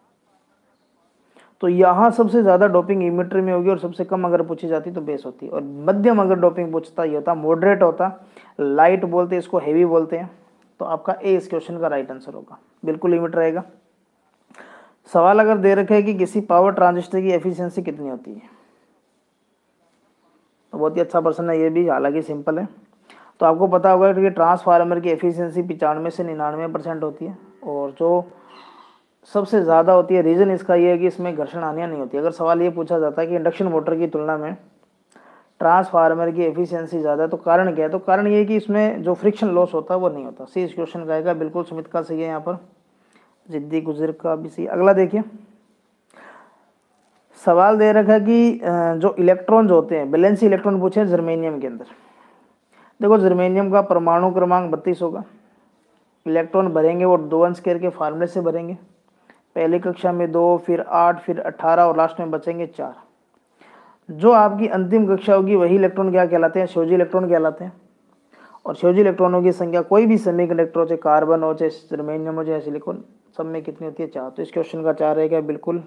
तो यहाँ सबसे ज़्यादा डोपिंग इमिटर में होगी, और सबसे कम अगर पूछी जाती तो बेस होती है। और मध्यम अगर डोपिंग पूछता ये होता, मॉडरेट होता, लाइट बोलते हैं इसको, हेवी बोलते हैं। तो आपका ए इस क्वेश्चन का राइट आंसर होगा, बिल्कुल लिमिट रहेगा। सवाल अगर दे रखे है कि किसी पावर ट्रांजिस्टर की एफिशिएंसी कितनी होती है, तो बहुत ही अच्छा प्रश्न है ये भी, हालांकि सिंपल है। तो आपको पता होगा कि ट्रांसफार्मर की एफिशिएंसी पचानवे से निन्यानवे परसेंट होती है, और जो सबसे ज़्यादा होती है, रीज़न इसका ये है कि इसमें घर्षण हानियाँ नहीं होती। अगर सवाल ये पूछा जाता है कि इंडक्शन मोटर की तुलना में ट्रांसफार्मर की एफिशिएंसी ज़्यादा है। तो कारण क्या है? तो कारण ये है कि इसमें जो फ्रिक्शन लॉस होता है वो नहीं होता। सी इस क्वेश्चन का आएगा, बिल्कुल सुमित का सही है यहाँ पर, जिद्दी गुजर का भी सही। अगला देखिए, सवाल दे रखा है कि जो इलेक्ट्रॉन होते हैं, वैलेंसी इलेक्ट्रॉन पूछे जर्मेनियम के अंदर। देखो जर्मेनियम का परमाणु क्रमांक बत्तीस होगा, इलेक्ट्रॉन भरेंगे वो दो अंश स्क्वायर के फार्मूले से भरेंगे। पहली कक्षा में दो, फिर आठ, फिर अठारह और लास्ट में बचेंगे चार। जो आपकी अंतिम कक्षा होगी वही इलेक्ट्रॉन क्या कहलाते हैं? शोजी इलेक्ट्रॉन कहलाते हैं। और शोजी इलेक्ट्रॉनों की संख्या कोई भी सेमीकंडक्टर हो, चाहे कार्बन हो, चाहे जर्मेनियम हो, चाहे सिलिकॉन, सब में कितनी होती है? चार। तो इस क्वेश्चन का चार रहेगा बिल्कुल।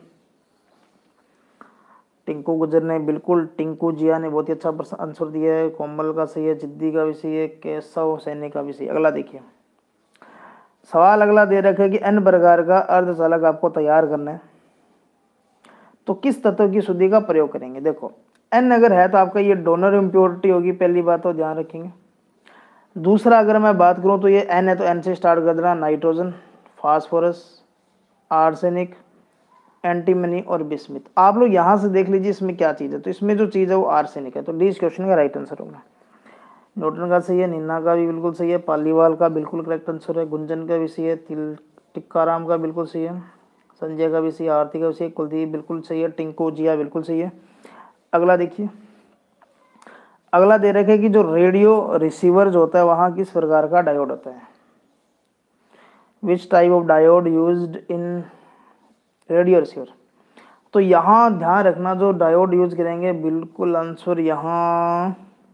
टिंकू गुजर ने बिल्कुल, टिंकू जिया ने बहुत ही अच्छा आंसर दिया है। कोमल का सही है, जिद्दी का भी सही है, केशव सैनी का भी सही। अगला देखिए, सवाल अगला दे रखा है कि एन प्रकार का अर्धचालक आपको तैयार करना है, तो किस तत्व की शुद्धि का प्रयोग करेंगे? देखो एन अगर है तो आपका ये डोनर इम्प्योरिटी होगी, पहली बात तो ध्यान रखेंगे। दूसरा अगर मैं बात करूं तो ये एन है तो एन से स्टार्ट कर देना, नाइट्रोजन, फास्फोरस, आर्सेनिक, एंटीमनी और बिस्मिथ। आप लोग यहाँ से देख लीजिए इसमें क्या चीज़ है। तो इसमें जो चीज़ है वो आर्सेनिक है, तो डी इस क्वेश्चन का राइट आंसर होगा। न्यूटन का सही है, निन्ना का भी बिल्कुल सही है, पालीवाल का बिल्कुल करेक्ट आंसर है, गुंजन का भी सही है, तिल टिक्काराम का बिल्कुल सही है, संजय का भी सही है, आरती का भी सही है, कुलदीप बिल्कुल सही है, टिंकू जिया बिल्कुल सही है। अगला देखिए, अगला दे रखे कि जो रेडियो रिसीवर जो होता है वहाँ किस प्रकार का डायोड होता है? Which type of diode used in radio receiver? तो यहाँ ध्यान रखना जो डायोड यूज करेंगे, बिल्कुल आंसर यहाँ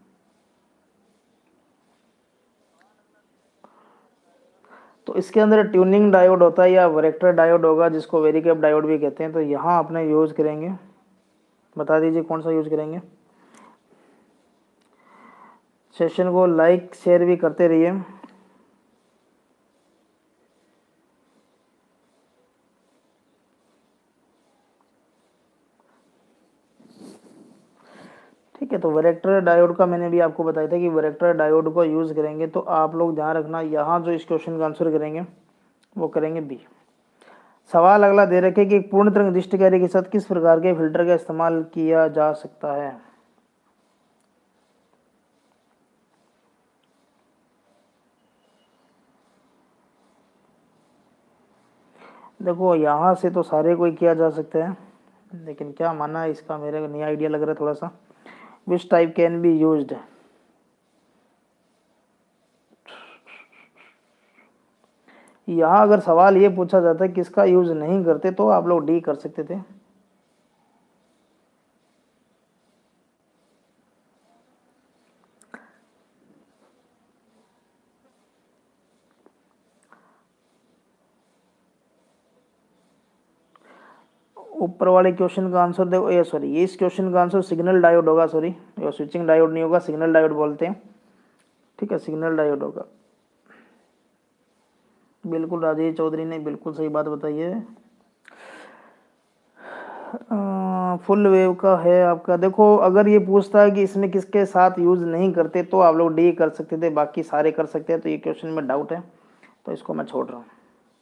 तो इसके अंदर ट्यूनिंग डायोड होता है या वरेक्टर डायोड होगा, जिसको वेरिकेप डायोड भी कहते हैं। तो यहाँ अपने यूज करेंगे, बता दीजिए कौन सा यूज करेंगे। सेशन को लाइक शेयर भी करते रहिए। ठीक है, तो वरेक्टर डायोड का मैंने भी आपको बताया था कि वरेक्टर डायोड को यूज़ करेंगे। तो आप लोग ध्यान रखना, यहाँ जो इस क्वेश्चन का आंसर करेंगे वो करेंगे बी। सवाल अगला दे रखे कि एक पूर्ण तरंग दृष्टि कार्य के साथ किस प्रकार के फिल्टर का इस्तेमाल किया जा सकता है? देखो यहाँ से तो सारे कोई किया जा सकता है, लेकिन क्या माना इसका मेरे को नया आइडिया लग रहा है थोड़ा सा। Which type can be used? यहाँ अगर सवाल ये पूछा जाता है किसका यूज नहीं करते, तो आप लोग डी कर सकते थे। ऊपर वाले क्वेश्चन का आंसर देखो, ये सॉरी ये इस क्वेश्चन का आंसर सिग्नल डायोड होगा। सॉरी ये स्विचिंग डायोड नहीं होगा, सिग्नल डायोड बोलते हैं। ठीक है, सिग्नल डायोड होगा। बिल्कुल राजेश चौधरी ने बिल्कुल सही बात बताई है। फुल वेव का है आपका। देखो अगर ये पूछता है कि इसमें किसके साथ यूज नहीं करते, तो आप लोग डी कर सकते थे, बाकी सारे कर सकते हैं। तो ये क्वेश्चन में डाउट है, तो इसको मैं छोड़ रहा हूँ।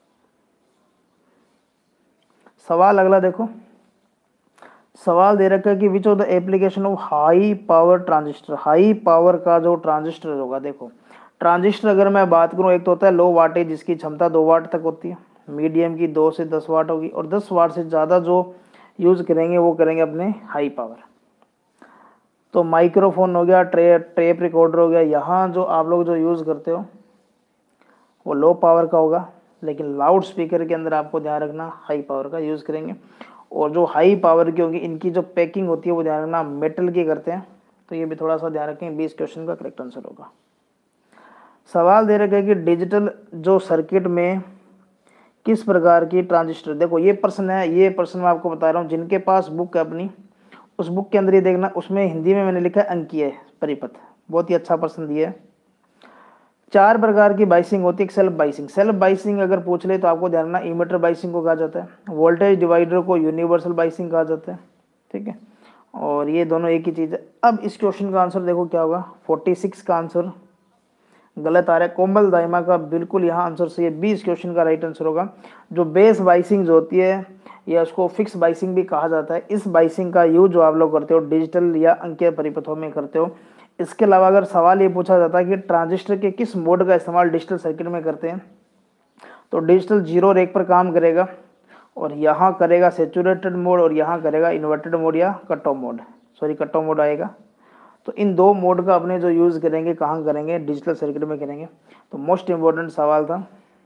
सवाल अगला देखो, सवाल दे रखा है कि which of the application of high power transistor. High power का जो ट्रांजिस्टर होगा, देखो ट्रांजिस्टर अगर मैं बात करूं, एक तो होता है लो वाटेज जिसकी क्षमता दो वाट तक होती है, मीडियम की दो से दस वाट होगी, और दस वाट से ज़्यादा जो यूज़ करेंगे वो करेंगे अपने हाई पावर। तो माइक्रोफोन हो गया, ट्रे टेप रिकॉर्डर हो गया, यहाँ जो आप लोग जो यूज़ करते हो वो लो पावर का होगा, लेकिन लाउड स्पीकर के अंदर आपको ध्यान रखना हाई पावर का यूज़ करेंगे। और जो हाई पावर की होगी इनकी जो पैकिंग होती है वो ध्यान रखना मेटल की करते हैं। तो ये भी थोड़ा सा ध्यान रखें, बीस क्वेश्चन का करेक्ट आंसर होगा। सवाल दे रखा है कि डिजिटल जो सर्किट में किस प्रकार की ट्रांजिस्टर। देखो ये प्रश्न है, ये प्रश्न मैं आपको बता रहा हूँ, जिनके पास बुक है अपनी, उस बुक के अंदर ये देखना, उसमें हिंदी में मैंने लिखा है अंकीय परिपथ, बहुत ही अच्छा प्रश्न दिया है। चार प्रकार की बाइसिंग होती है। एक सेल्फ बाइसिंग, सेल्फ बाइसिंग अगर पूछ ले तो आपको ध्यान रखना इमीटर बाइसिंग को कहा जाता है, वोल्टेज डिवाइडर को यूनिवर्सल बाइसिंग कहा जाता है। ठीक है, और ये दोनों एक ही चीज़ है। अब इस क्वेश्चन का आंसर देखो क्या होगा, छियालीस का आंसर गलत आ रहा है। कोमल दाइमा का बिल्कुल यहाँ आंसर सही है, बीस क्वेश्चन का राइट आंसर होगा। जो बेस बाइसिंग जो होती है या उसको फिक्स बाइसिंग भी कहा जाता है। इस बाइसिंग का यूज जो आप लोग करते हो डिजिटल या अंकीय परिपथों में करते हो। इसके अलावा अगर सवाल ये पूछा जाता है कि ट्रांजिस्टर के किस मोड का इस्तेमाल डिजिटल सर्किट में करते हैं, तो डिजिटल जीरो रेक पर काम करेगा, और यहाँ करेगा सेचुरेटेड मोड, और यहाँ करेगा इन्वर्टेड मोड या cut off mode, sorry cut off mode आएगा। तो इन दो मोड का अपने जो यूज़ करेंगे कहाँ करेंगे, डिजिटल सर्किट में करेंगे। तो मोस्ट इम्पोर्टेंट सवाल था,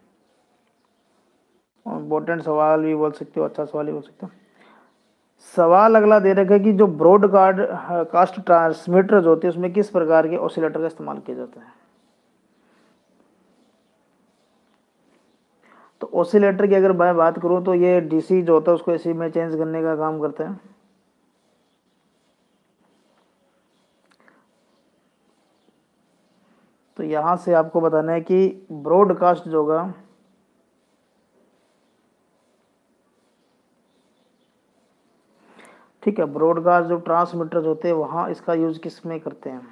इम्पोर्टेंट सवाल भी बोल सकते हो, अच्छा सवाल भी बोल सकते हो। सवाल अगला दे रखा है कि जो ब्रॉडकास्ट कास्ट ट्रांसमीटर जो होते हैं उसमें किस प्रकार के ऑसिलेटर का इस्तेमाल किया जाता है। तो ऑसिलेटर की अगर मैं बात करूं तो ये डीसी जो होता है उसको एसी में चेंज करने का काम करता है। तो यहाँ से आपको बताना है कि ब्रॉडकास्ट जो होगा ठीक है, ब्रॉडकास्ट जो ट्रांसमीटर होते हैं वहाँ इसका यूज किस में करते हैं।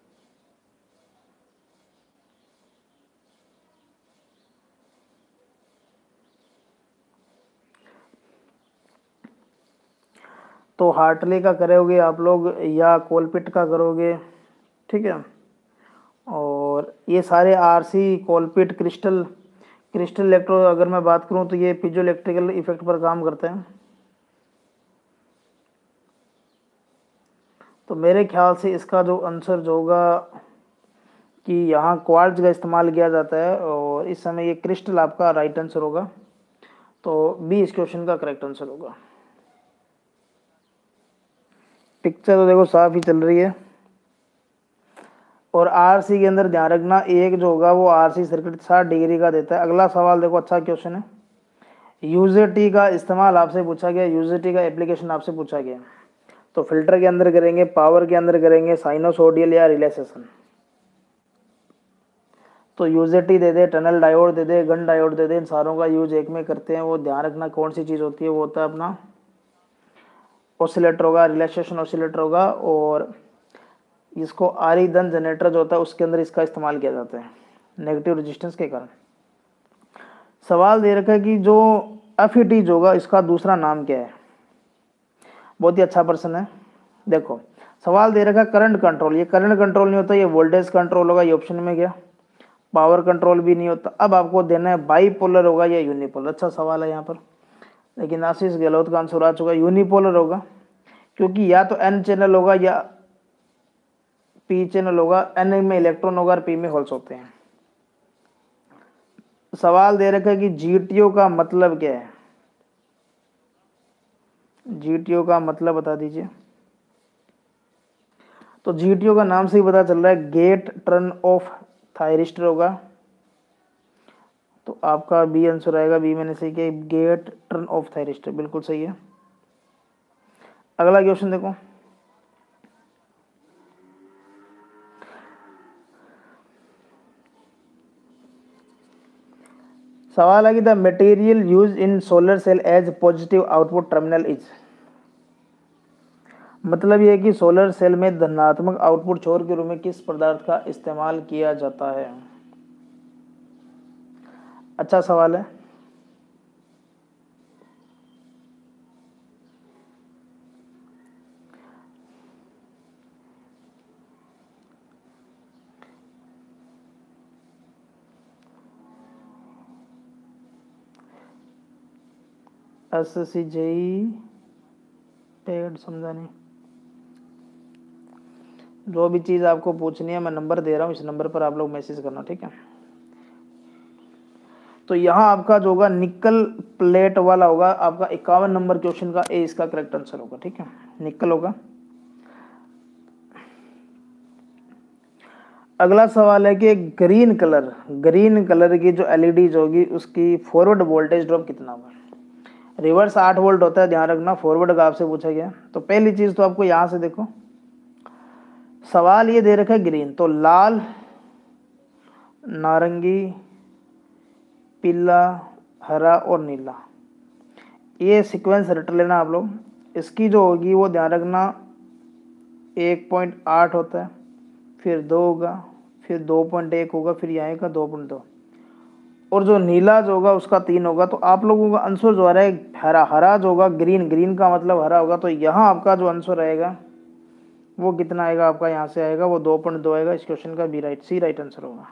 तो हार्टले का करोगे आप लोग या कोलपिट का करोगे, ठीक है। और ये सारे RC colpitt crystal crystal electro अगर मैं बात करूं तो ये पीजो इलेक्ट्रिकल इफेक्ट पर काम करते हैं। तो मेरे ख्याल से इसका जो आंसर जो होगा कि यहाँ क्वार्ट्ज का इस्तेमाल किया जाता है, और इस समय ये क्रिस्टल आपका राइट आंसर होगा। तो बी इस क्वेश्चन का करेक्ट आंसर होगा। पिक्चर तो देखो साफ ही चल रही है। और आरसी के अंदर ध्यान रखना, एक जो होगा वो आरसी सर्किट साठ डिग्री का देता है। अगला सवाल देखो, अच्छा क्वेश्चन है। यूजेटी का इस्तेमाल आपसे पूछा गया, यूजेटी का एप्लीकेशन आपसे पूछा गया। तो फिल्टर के अंदर करेंगे, पावर के अंदर करेंगे, साइनोसोडियल या रिलैक्सेशन। तो यूजेटी दे दे, टनल डायोड दे दे, गन डायोड दे दे, इन सारों का यूज एक में करते हैं। वो ध्यान रखना कौन सी चीज़ होती है, वो होता है अपना ऑसिलेटर होगा, रिलैक्सेशन ऑसिलेटर होगा। और इसको आरी धन जनरेटर जो होता है उसके अंदर इसका इस्तेमाल किया जाता है नेगेटिव रेजिस्टेंस के कारण। सवाल दे रखा है कि जो एफ ई टी जो होगा इसका दूसरा नाम क्या है। बहुत ही अच्छा प्रश्न है। देखो सवाल दे रखा है करंट कंट्रोल, ये करंट कंट्रोल नहीं होता, ये वोल्टेज कंट्रोल होगा। ये ऑप्शन में गया। पावर कंट्रोल भी नहीं होता। अब आपको देना है बाईपोलर होगा या यूनिपोलर। अच्छा सवाल है यहाँ पर, लेकिन आशीष गहलोत का आंसर आ चुका, यूनिपोलर होगा। क्योंकि या तो एन चैनल होगा या पी चैनल होगा। एन में इलेक्ट्रॉन होगा और पी में होल्स होते हैं। सवाल दे रखा है कि जीटीओ का मतलब क्या है। जीटीओ का मतलब बता दीजिए। तो जीटीओ का नाम से ही पता चल रहा है गेट टर्न ऑफ थायरिस्टर होगा। तो आपका बी आंसर आएगा। बी मैंने सही किया, गेट टर्न ऑफ थायरिस्टर, बिल्कुल सही है। अगला क्वेश्चन देखो, सवाल है कि the material use in solar cell as positive output terminal is. मतलब ये है कि सोलर सेल में धनात्मक आउटपुट छोर के रूप में किस पदार्थ का इस्तेमाल किया जाता है। अच्छा सवाल है। एस सी जेई टेड समझा नहीं। जो भी चीज़ आपको पूछनी है मैं नंबर दे रहा हूँ, इस नंबर पर आप लोग मैसेज करना, ठीक है। तो यहाँ आपका जो होगा निकल प्लेट वाला होगा आपका इक्यावन नंबर क्वेश्चन का ए इसका करेक्ट आंसर होगा, ठीक है। निकल होगा। अगला सवाल है कि ग्रीन कलर ग्रीन कलर की जो एलईडी होगी उसकी फॉरवर्ड वोल्टेज ड्रॉप कितना होगा। रिवर्स आठ वोल्ट होता है, ध्यान रखना। फॉरवर्ड का आपसे पूछा गया। तो पहली चीज तो आपको यहां से देखो, सवाल ये दे रखा है ग्रीन, तो लाल, नारंगी, पीला, हरा और नीला, ये सीक्वेंस रट लेना आप लोग। इसकी जो होगी वो ध्यान रखना एक पॉइंट आठ होता है, फिर दो होगा, फिर दो पॉइंट एक होगा, फिर यहाँ का दो पॉइंट दो। और जो नीला जो होगा उसका तीन होगा। तो आप लोगों का आंसर जो आ रहा है हरा, हरा जो होगा ग्रीन, ग्रीन का मतलब हरा होगा। तो यहाँ आपका जो आंसर रहेगा वो कितना आएगा आपका, यहाँ से आएगा वो दो पॉइंट दो आएगा। इस क्वेश्चन का B right, C right answer होगा।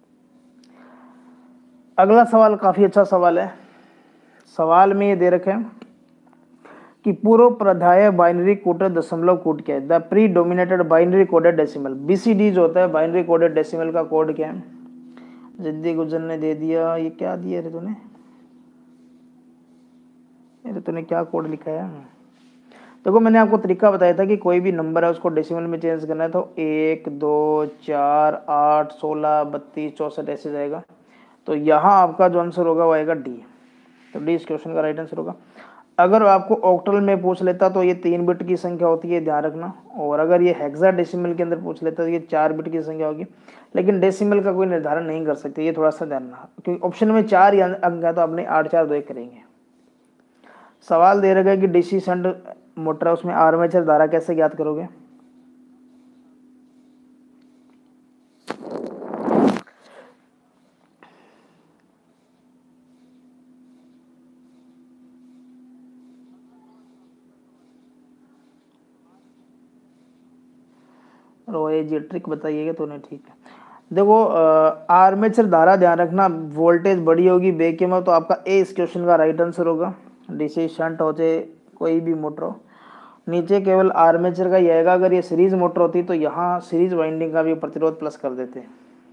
अगला सवाल काफी अच्छा सवाल है। सवाल में ये दे रखे हैं कि पूर्व प्रधाय बाइनरी कोडेड दशमलव कोड क्या है। The predominated binary coded decimal, BCD जो होता है बाइनरी कोडेड डेसिमल का कोड क्या है। जिद्दी गुजर ने दे दिया, ये क्या दिया रे तूने, अरे तूने क्या कोड लिखा है। देखो मैंने आपको तरीका बताया था कि कोई भी नंबर है उसको डेसिमल में चेंज करना है तो एक दो चार आठ सोलह बत्तीस चौंसठ ऐसे जाएगा। तो यहाँ आपका जो आंसर होगा वो आएगा डी। तो डी इस क्वेश्चन का राइट आंसर होगा। अगर आपको ऑक्टल में पूछ लेता तो ये तीन बिट की संख्या होती है, ध्यान रखना। और अगर ये हेक्साडेसिमल के अंदर पूछ लेता तो ये चार बिट की संख्या होगी। लेकिन डेसिमल का कोई निर्धारण नहीं कर सकते, ये थोड़ा सा ध्यान रखना, क्योंकि ऑप्शन में चार अंक है तो आपने आठ चार दो एक करेंगे। सवाल दे रखा है कि डीसी शंट मोटर है उसमें आर्मेचर धारा कैसे ज्ञात करोगे। रोए जी ट्रिक बताइएगा तो नहीं, ठीक है। देखो आर्मेचर धारा ध्यान रखना, वोल्टेज बड़ी होगी बे के में, तो आपका ए इस क्वेश्चन का राइट आंसर होगा। डीसी शंट हो चाहे कोई भी मोटर हो, नीचे केवल आर्मेचर का ही आएगा। अगर ये सीरीज मोटर होती तो यहाँ सीरीज वाइंडिंग का भी प्रतिरोध प्लस कर देते।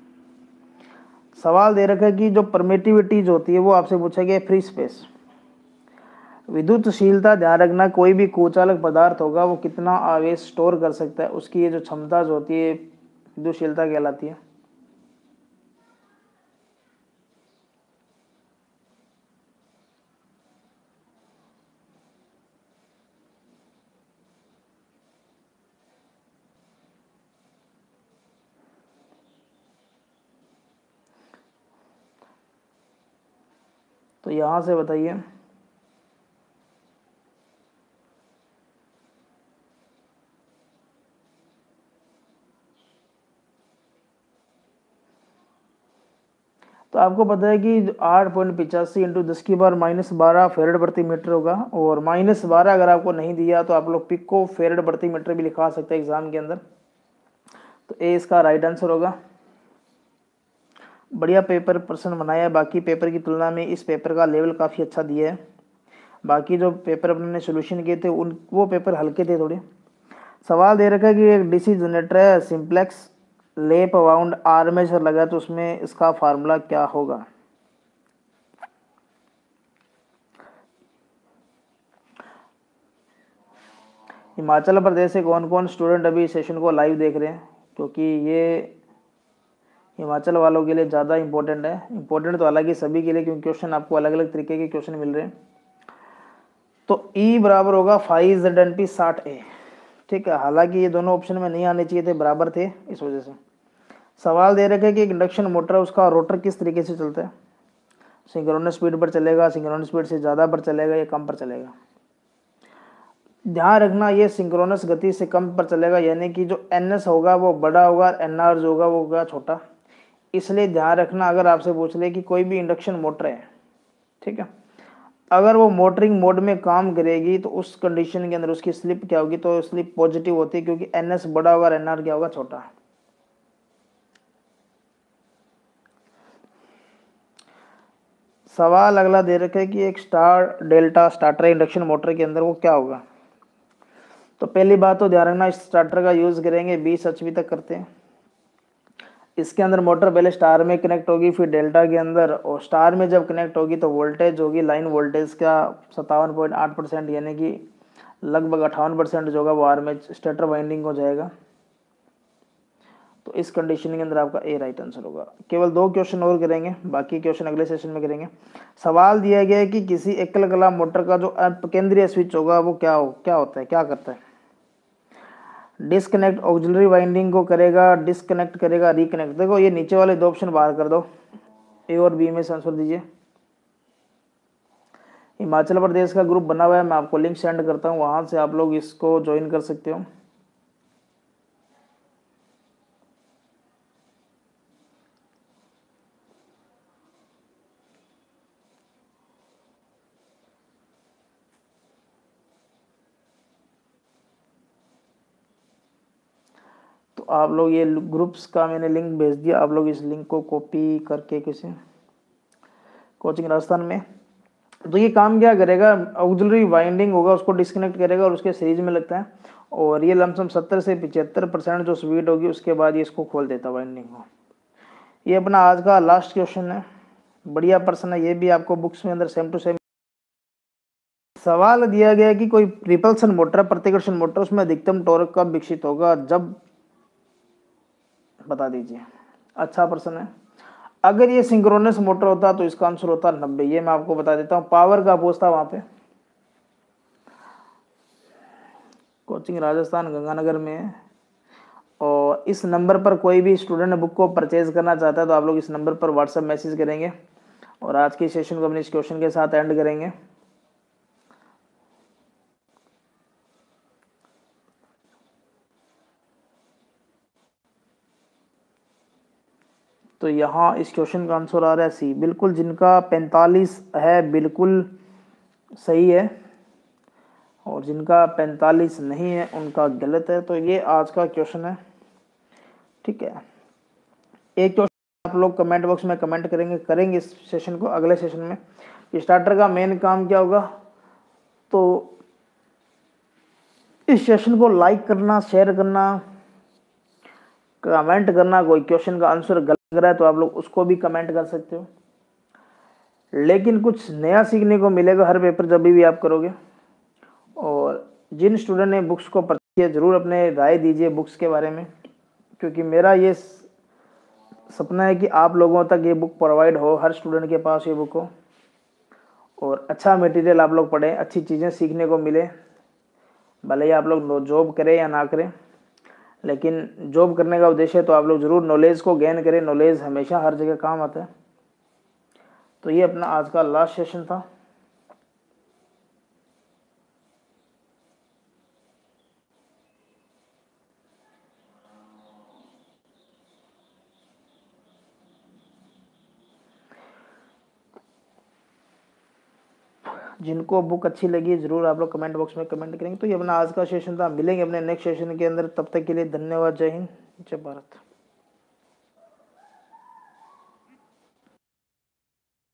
सवाल दे रखा है कि जो परमिटिविटी जो होती है वो आपसे पूछा गया फ्री स्पेस। विद्युतशीलता ध्यान रखना, कोई भी कुचालक पदार्थ होगा वो कितना आवेश स्टोर कर सकता है, उसकी ये जो क्षमता जो होती है विद्युतशीलता कहलाती है। तो यहां से बताइए, तो आपको पता है कि आठ पॉइंट पिचासी इंटू दस की बार माइनस बारह फेरेड प्रति मीटर होगा। और माइनस बारह अगर आपको नहीं दिया तो आप लोग पिको फेरेड प्रति मीटर भी लिखा सकते हैं एग्जाम के अंदर। तो ए इसका राइट आंसर होगा। बढ़िया पेपर प्रश्न बनाया है, बाकी पेपर की तुलना में इस पेपर का लेवल काफ़ी अच्छा दिया है। बाकी जो पेपर अपने सोल्यूशन किए थे उन वो पेपर हल्के थे थोड़े। सवाल दे रखा है कि एक डीसी जनरेटर है सिंप्लेक्स लेप अराउंड आर्मेचर लगा, तो उसमें इसका फार्मूला क्या होगा। हिमाचल प्रदेश से कौन कौन स्टूडेंट अभी सेशन को लाइव देख रहे हैं, क्योंकि ये हिमाचल वालों के लिए ज़्यादा इंपॉर्टेंट है। इंपॉर्टेंट तो अलग ही सभी के लिए, क्योंकि क्वेश्चन आपको अलग अलग तरीके के क्वेश्चन मिल रहे हैं। तो ई बराबर होगा फाइव जेड एन पी साठ ए, ठीक है। हालांकि ये दोनों ऑप्शन में नहीं आने चाहिए थे, बराबर थे इस वजह से। सवाल दे रखे कि एक इंडक्शन मोटर है उसका रोटर किस तरीके से चलता है, सिंक्रोनस स्पीड पर चलेगा, सिंक्रोनस स्पीड से ज़्यादा पर चलेगा या कम पर चलेगा। ध्यान रखना ये सिंक्रोनस गति से कम पर चलेगा, यानी कि जो एन एस होगा वो बड़ा होगा, एन आर जो होगा वो होगा छोटा। इसलिए ध्यान रखना अगर आपसे पूछ ले कि कोई भी इंडक्शन मोटर है, ठीक है, अगर वो मोटरिंग मोड में काम करेगी तो उस कंडीशन के अंदर उसकी स्लिप क्या होगी, तो स्लिप पॉजिटिव होती है, क्योंकि एन एस बड़ा होगा, एन आर क्या होगा छोटा। सवाल अगला दे रखा है कि एक star delta starter induction motor के अंदर वो क्या होगा। तो पहली बात तो ध्यान रखना इस स्टार्टर का यूज करेंगे बीस एचपी तक करते हैं। इसके अंदर मोटर पहले स्टार में कनेक्ट होगी फिर डेल्टा के अंदर, और स्टार में जब कनेक्ट होगी तो वोल्टेज होगी लाइन वोल्टेज का सत्तावन पॉइंट आठ परसेंट, यानी कि लगभग अट्ठावन परसेंट जो होगा वो आर में स्टेटर वाइंडिंग हो जाएगा। तो इस कंडीशन के अंदर आपका ए राइट आंसर होगा। केवल दो क्वेश्चन और करेंगे, बाकी क्वेश्चन अगले सेशन में करेंगे। सवाल दिया गया है कि किसी एकल कला मोटर का जो केंद्रीय स्विच होगा वो क्या हो क्या होता है क्या करता है। डिस्कनेक्ट ऑक्सिलरी वाइंडिंग को करेगा, डिस्कनेक्ट करेगा, रिकनेक्ट। देखो ये नीचे वाले दो ऑप्शन बाहर कर दो, ए और बी में से आंसर दीजिए। हिमाचल प्रदेश का ग्रुप बना हुआ है, मैं आपको लिंक सेंड करता हूँ, वहां से आप लोग इसको ज्वाइन कर सकते हो। आप लोग ये ग्रुप्स का मैंने लिंक भेज दिया, आप लोग इस लिंक को कॉपी करके किसी कोचिंग राजस्थान में, तो ये काम क्या करेगा, ऑक्सिलरी वाइंडिंग होगा उसको डिस्कनेक्ट करेगा और उसके सीरीज में लगता है, और ये लमसम सत्तर से पिचहत्तर परसेंट जो स्पीड होगी उसके बाद ये इसको खोल देता है वाइंडिंग को। ये अपना आज का लास्ट क्वेश्चन है, बढ़िया प्रश्न है, ये भी आपको बुक्स में अंदर सेम टू सेम सवाल दिया गया है कि कोई रिपल्सन मोटर, प्रतिकर्षण मोटर, उसमें अधिकतम टॉर्क कब विकसित होगा, जब, बता दीजिए। अच्छा प्रश्न है। अगर ये सिंक्रोनस मोटर होता तो इसका आंसर होता नब्बे, ये मैं आपको बता देता हूँ, पावर का पूछता वहां पे, कोचिंग राजस्थान गंगानगर में है। और इस नंबर पर कोई भी स्टूडेंट बुक को परचेज करना चाहता है तो आप लोग इस नंबर पर व्हाट्सएप मैसेज करेंगे, और आज के सेशन को अपने इस क्वेश्चन के साथ एंड करेंगे। तो यहाँ इस क्वेश्चन का आंसर आ रहा है सी, बिल्कुल जिनका पैंतालीस है बिल्कुल सही है, और जिनका पैंतालीस नहीं है उनका गलत है। तो ये आज का क्वेश्चन है, ठीक है। एक क्वेश्चन आप लोग कमेंट बॉक्स में कमेंट करेंगे करेंगे इस सेशन को, अगले सेशन में स्टार्टर का मेन काम क्या होगा, तो इस सेशन को लाइक करना, शेयर करना, कमेंट करना। कोई क्वेश्चन का आंसर गलत लग रहा है तो आप लोग उसको भी कमेंट कर सकते हो, लेकिन कुछ नया सीखने को मिलेगा हर पेपर जब भी आप करोगे। और जिन स्टूडेंट ने बुक्स को परचेज किया जरूर अपने राय दीजिए बुक्स के बारे में, क्योंकि मेरा ये सपना है कि आप लोगों तक ये बुक प्रोवाइड हो, हर स्टूडेंट के पास ये बुक हो, और अच्छा मटेरियल आप लोग पढ़ें, अच्छी चीज़ें सीखने को मिले। भले ही आप लोग जॉब करें या ना करें, लेकिन जॉब करने का उद्देश्य है तो आप लोग ज़रूर नॉलेज को गेन करें, नॉलेज हमेशा हर जगह काम आता है। तो ये अपना आज का लास्ट सेशन था। जिनको बुक अच्छी लगी जरूर आप लोग कमेंट बॉक्स में कमेंट करेंगे। तो ये अपना आज का सेशन था, मिलेंगे अपने नेक्स्ट सेशन के अंदर, तब तक के लिए धन्यवाद, जय हिंद, जय भारत।